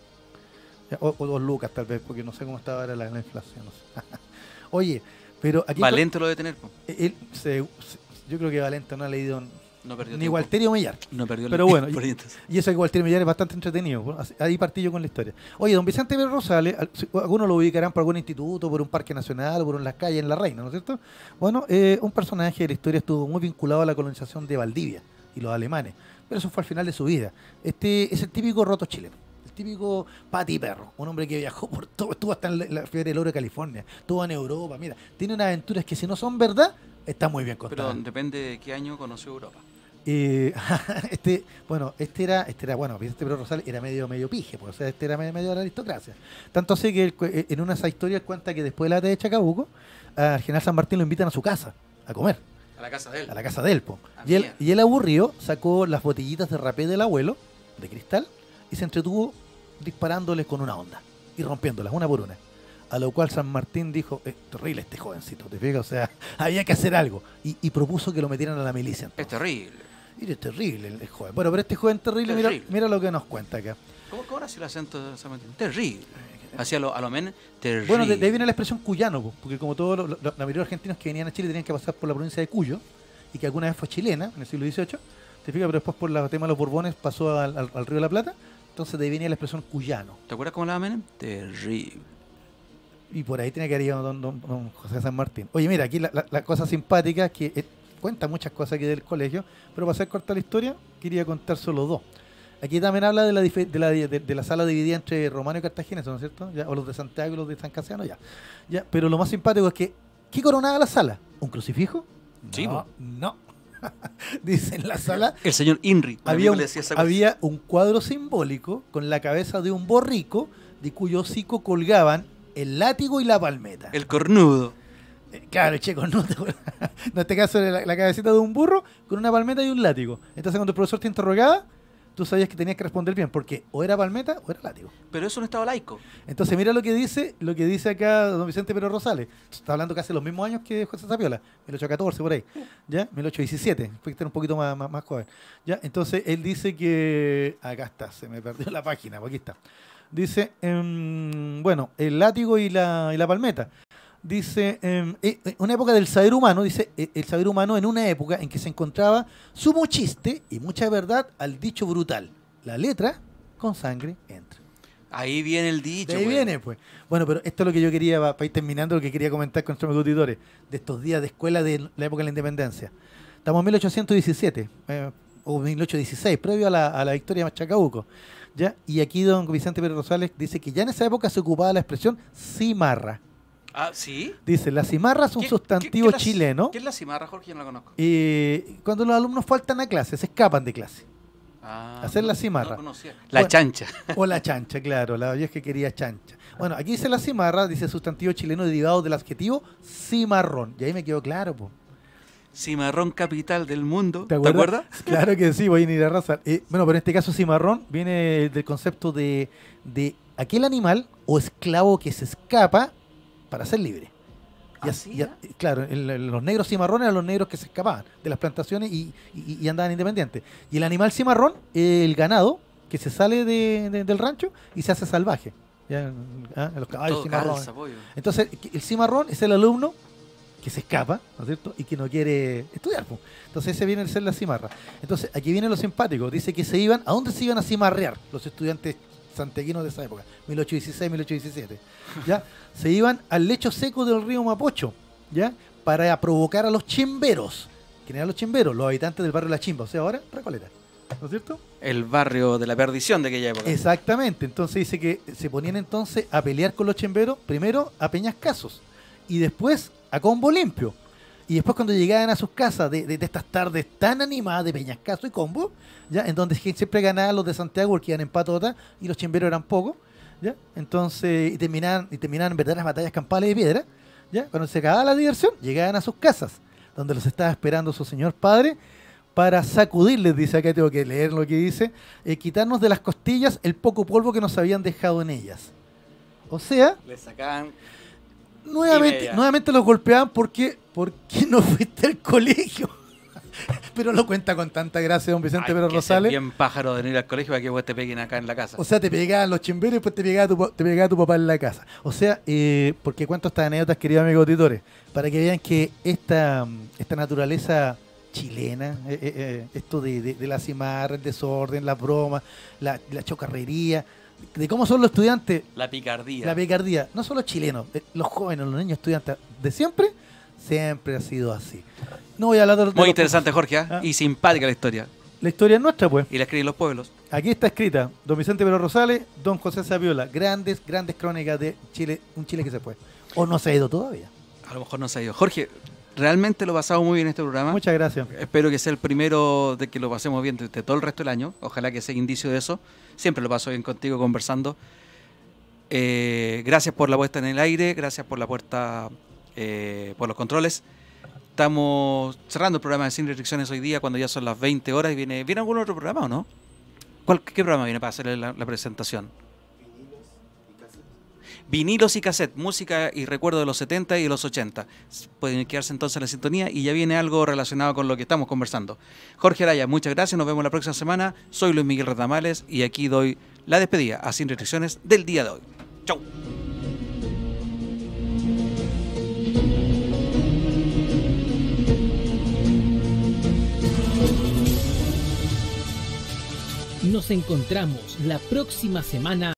Ya, O, o dos lucas tal vez, porque no sé cómo estaba ahora la, la inflación. No sé. Oye, pero aquí... Valente lo debe tener, po. él se- se- yo creo que Valente no ha leído No perdió ni tiempo. Gualterio Millar. No perdió el Pero bueno, tiempo, entonces. Y eso que Gualterio Millar es bastante entretenido. Bueno, así- ahí partí yo con la historia. Oye, don Vicente Pérez Rosales, al- si- algunos lo ubicarán por algún instituto, por un parque nacional, por las calles en La Reina, ¿no es cierto? Bueno, eh, un personaje de la historia estuvo muy vinculado a la colonización de Valdivia y los alemanes, pero eso fue al final de su vida. Este es el típico roto chileno. El típico Pati Perro, un hombre que viajó por todo, estuvo hasta en la, la Fiebre del Oro de California, estuvo en Europa, mira, tiene unas aventuras que si no son verdad, están muy bien contadas. Pero depende de qué año conoció Europa. Eh, este, bueno, este era, este era, bueno, Vicente Pérez Rosales era medio, medio pije, pues, o sea, este era medio, medio de la aristocracia. Tanto así que él cu- eh, en una de esas historias cuenta que después de la batalla de Chacabuco, al general San Martín lo invitan a su casa a comer, A la casa de él. a la casa de él, po. Ah, Y él, mía. y él aburrido sacó las botellitas de rapé del abuelo, de cristal, y se entretuvo disparándoles con una onda y rompiéndolas una por una. A lo cual San Martín dijo, es terrible este jovencito, ¿te fijas? O sea, había que hacer algo. Y, y propuso que lo metieran a la milicia. Es terrible. Y es terrible el, el joven. Bueno, pero este joven terrible, mira, Terrible. mira lo que nos cuenta acá. ¿Cómo, cómo era el acento de San Martín? Terrible. Hacía lo, a lo menos terrible. Bueno, de, de ahí viene la expresión cuyano, po, porque como todos los- los- la mayoría de los argentinos que venían a Chile tenían que pasar por la provincia de Cuyo, y que alguna vez fue chilena, en el siglo dieciocho, te fijas, pero después por el tema de los Borbones pasó al, al- al Río de la Plata, entonces de ahí viene la expresión cuyano. ¿Te acuerdas cómo hablaba Menem? Terrible. Y por ahí tiene que haber ido don, don- don José San Martín. Oye, mira, aquí la, la- la cosa simpática es que eh, cuenta muchas cosas aquí del colegio, pero para hacer corta la historia, quería contar solo dos. Aquí también habla de la, dife- de la, de, de la sala dividida entre romanos y cartagineses, ¿no es cierto? Ya, o los de Santiago y los de San Casiano, ya. ya. Pero lo más simpático es que, ¿qué coronaba la sala? ¿Un crucifijo? Sí, no, po. no. Dice en la sala El señor Inri. un había amigo un, le decía esa cosa. había un cuadro simbólico con la cabeza de un borrico de cuyo hocico colgaban el látigo y la palmeta. El cornudo. Eh, Claro, che, con no, en este caso era la, la cabecita de un burro con una palmeta y un látigo. Entonces cuando el profesor te interrogaba, tú sabías que tenías que responder bien, porque o era palmeta o era látigo. Pero eso no estaba laico. Entonces mira lo que dice, lo que dice acá don Vicente Pérez Rosales. Está hablando casi los mismos años que José Sapiola, mil ochocientos catorce por ahí, ¿ya? mil ochocientos diecisiete, fue que era un poquito más, más, más joven. ¿Ya? Entonces él dice que, acá está, se me perdió la página, aquí está. Dice, em, bueno, el látigo y la, y la palmeta. Dice, em, eh, eh, una época del saber humano, dice, eh, el saber humano en una época en que se encontraba sumo chiste y mucha verdad al dicho brutal. La letra con sangre entra. Ahí viene el dicho. De ahí güey. viene, pues. Bueno, pero esto es lo que yo quería, para ir terminando, lo que quería comentar con nuestros auditores, de estos días de escuela de la época de la independencia. Estamos en mil ochocientos diecisiete, eh, o mil ochocientos dieciséis, previo a la, a la victoria de Chacabuco. ¿Ya? Y aquí don Vicente Pérez Rosales dice que ya en esa época se ocupaba la expresión cimarra. Ah, ¿sí? Dice, la cimarra es un ¿Qué- sustantivo qué- qué es la- chileno. ¿Qué es la cimarra, Jorge? Yo no la conozco. Eh, cuando los alumnos faltan a clase, se escapan de clase. Ah, Hacer la no- cimarra. no conocía. La Bueno. chancha. O la chancha, claro, la yo es que quería chancha. Bueno, aquí dice la cimarra, dice sustantivo chileno derivado del adjetivo cimarrón. Y ahí me quedó claro, po. Cimarrón capital del mundo. ¿Te ¿Te acuerdas? acuerdas? Claro que sí, voy a ir a raza. Eh, bueno, pero en este caso cimarrón viene del concepto de, de aquel animal o esclavo que se escapa para ser libre. Y ¿Ah, así- sí, y a- claro, el- el- los negros cimarrones eran los negros que se escapaban de las plantaciones y, y- y andaban independientes. Y el animal cimarrón, el ganado, que se sale de- de- del rancho y se hace salvaje. Ya, ah, los caballos Todo cimarrones. calza, pollo. Entonces, el cimarrón es el alumno que se escapa, ¿no es cierto? Y que no quiere estudiar, pues. Entonces ese viene a ser la cimarra. Entonces aquí viene lo simpático, dice que se iban, ¿a dónde se iban a cimarrear los estudiantes santiaguinos de esa época? mil ochocientos dieciséis, mil ochocientos diecisiete, ¿ya? Se iban al lecho seco del río Mapocho, ¿ya? Para provocar a los chimberos. ¿Quién eran los chimberos? Los habitantes del barrio La Chimba, o sea, ahora Recoleta, ¿no es cierto? El barrio de la perdición de aquella época. Exactamente, entonces dice que se ponían entonces a pelear con los chimberos, primero a peñascasos y después a combo limpio. Y después cuando llegaban a sus casas de, de, de estas tardes tan animadas de peñascaso y combo, ¿ya? En donde siempre ganaban los de Santiago porque iban en patota y los chimberos eran pocos, ¿ya? Entonces, y terminaban, y terminaban verdaderas batallas campales de piedra, ¿ya? Cuando se acababa la diversión, llegaban a sus casas, donde los estaba esperando su señor padre, para sacudirles, dice acá, tengo que leer lo que dice, eh, quitarnos de las costillas el poco polvo que nos habían dejado en ellas. O sea, Les sacaban... nuevamente, nuevamente los golpeaban porque, porque no fuiste al colegio. Pero lo cuenta con tanta gracia don Vicente Ay, Pérez que Rosales. ser bien pájaro de venir al colegio para que vos te peguen acá en la casa. O sea, te pegaban los chimberos y después te pegaba tu, te pegaba tu papá en la casa. O sea, eh, porque cuento estas anécdotas, queridos amigos auditores, para que vean que esta, esta naturaleza chilena, eh, eh, eh, esto de, de, de la cimarra, el desorden, la broma, la, la chocarrería, de cómo son los estudiantes, La picardía. la picardía, no solo chilenos, eh, los jóvenes, los niños estudiantes de siempre, siempre ha sido así. No voy a hablar de, de Muy los- interesante, Jorge, ¿eh? Ah. Y simpática la historia. La historia es nuestra, pues. Y la escriben los pueblos. Aquí está escrita, don Vicente Pérez Rosales, don José Saviola, grandes, grandes crónicas de Chile, un Chile que se fue. O no se ha ido todavía. A lo mejor no se ha ido. Jorge, realmente lo pasamos muy bien en este programa. Muchas gracias. Espero que sea el primero de que lo pasemos bien durante todo el resto del año. Ojalá que sea indicio de eso. Siempre lo paso bien contigo conversando. Eh, gracias por la puesta en el aire, gracias por la puerta, eh, por los controles. Estamos cerrando el programa de Sin Restricciones hoy día cuando ya son las veinte horas y viene, ¿viene algún otro programa o no? ¿Cuál, ¿Qué programa viene para hacerle la, la presentación? Vinilos y cassette, música y recuerdo de los setenta y de los ochenta. Pueden quedarse entonces en la sintonía y ya viene algo relacionado con lo que estamos conversando. Jorge Araya, muchas gracias, nos vemos la próxima semana. Soy Luis Miguel Retamales y aquí doy la despedida a Sin Restricciones del día de hoy. Chau. Nos encontramos la próxima semana.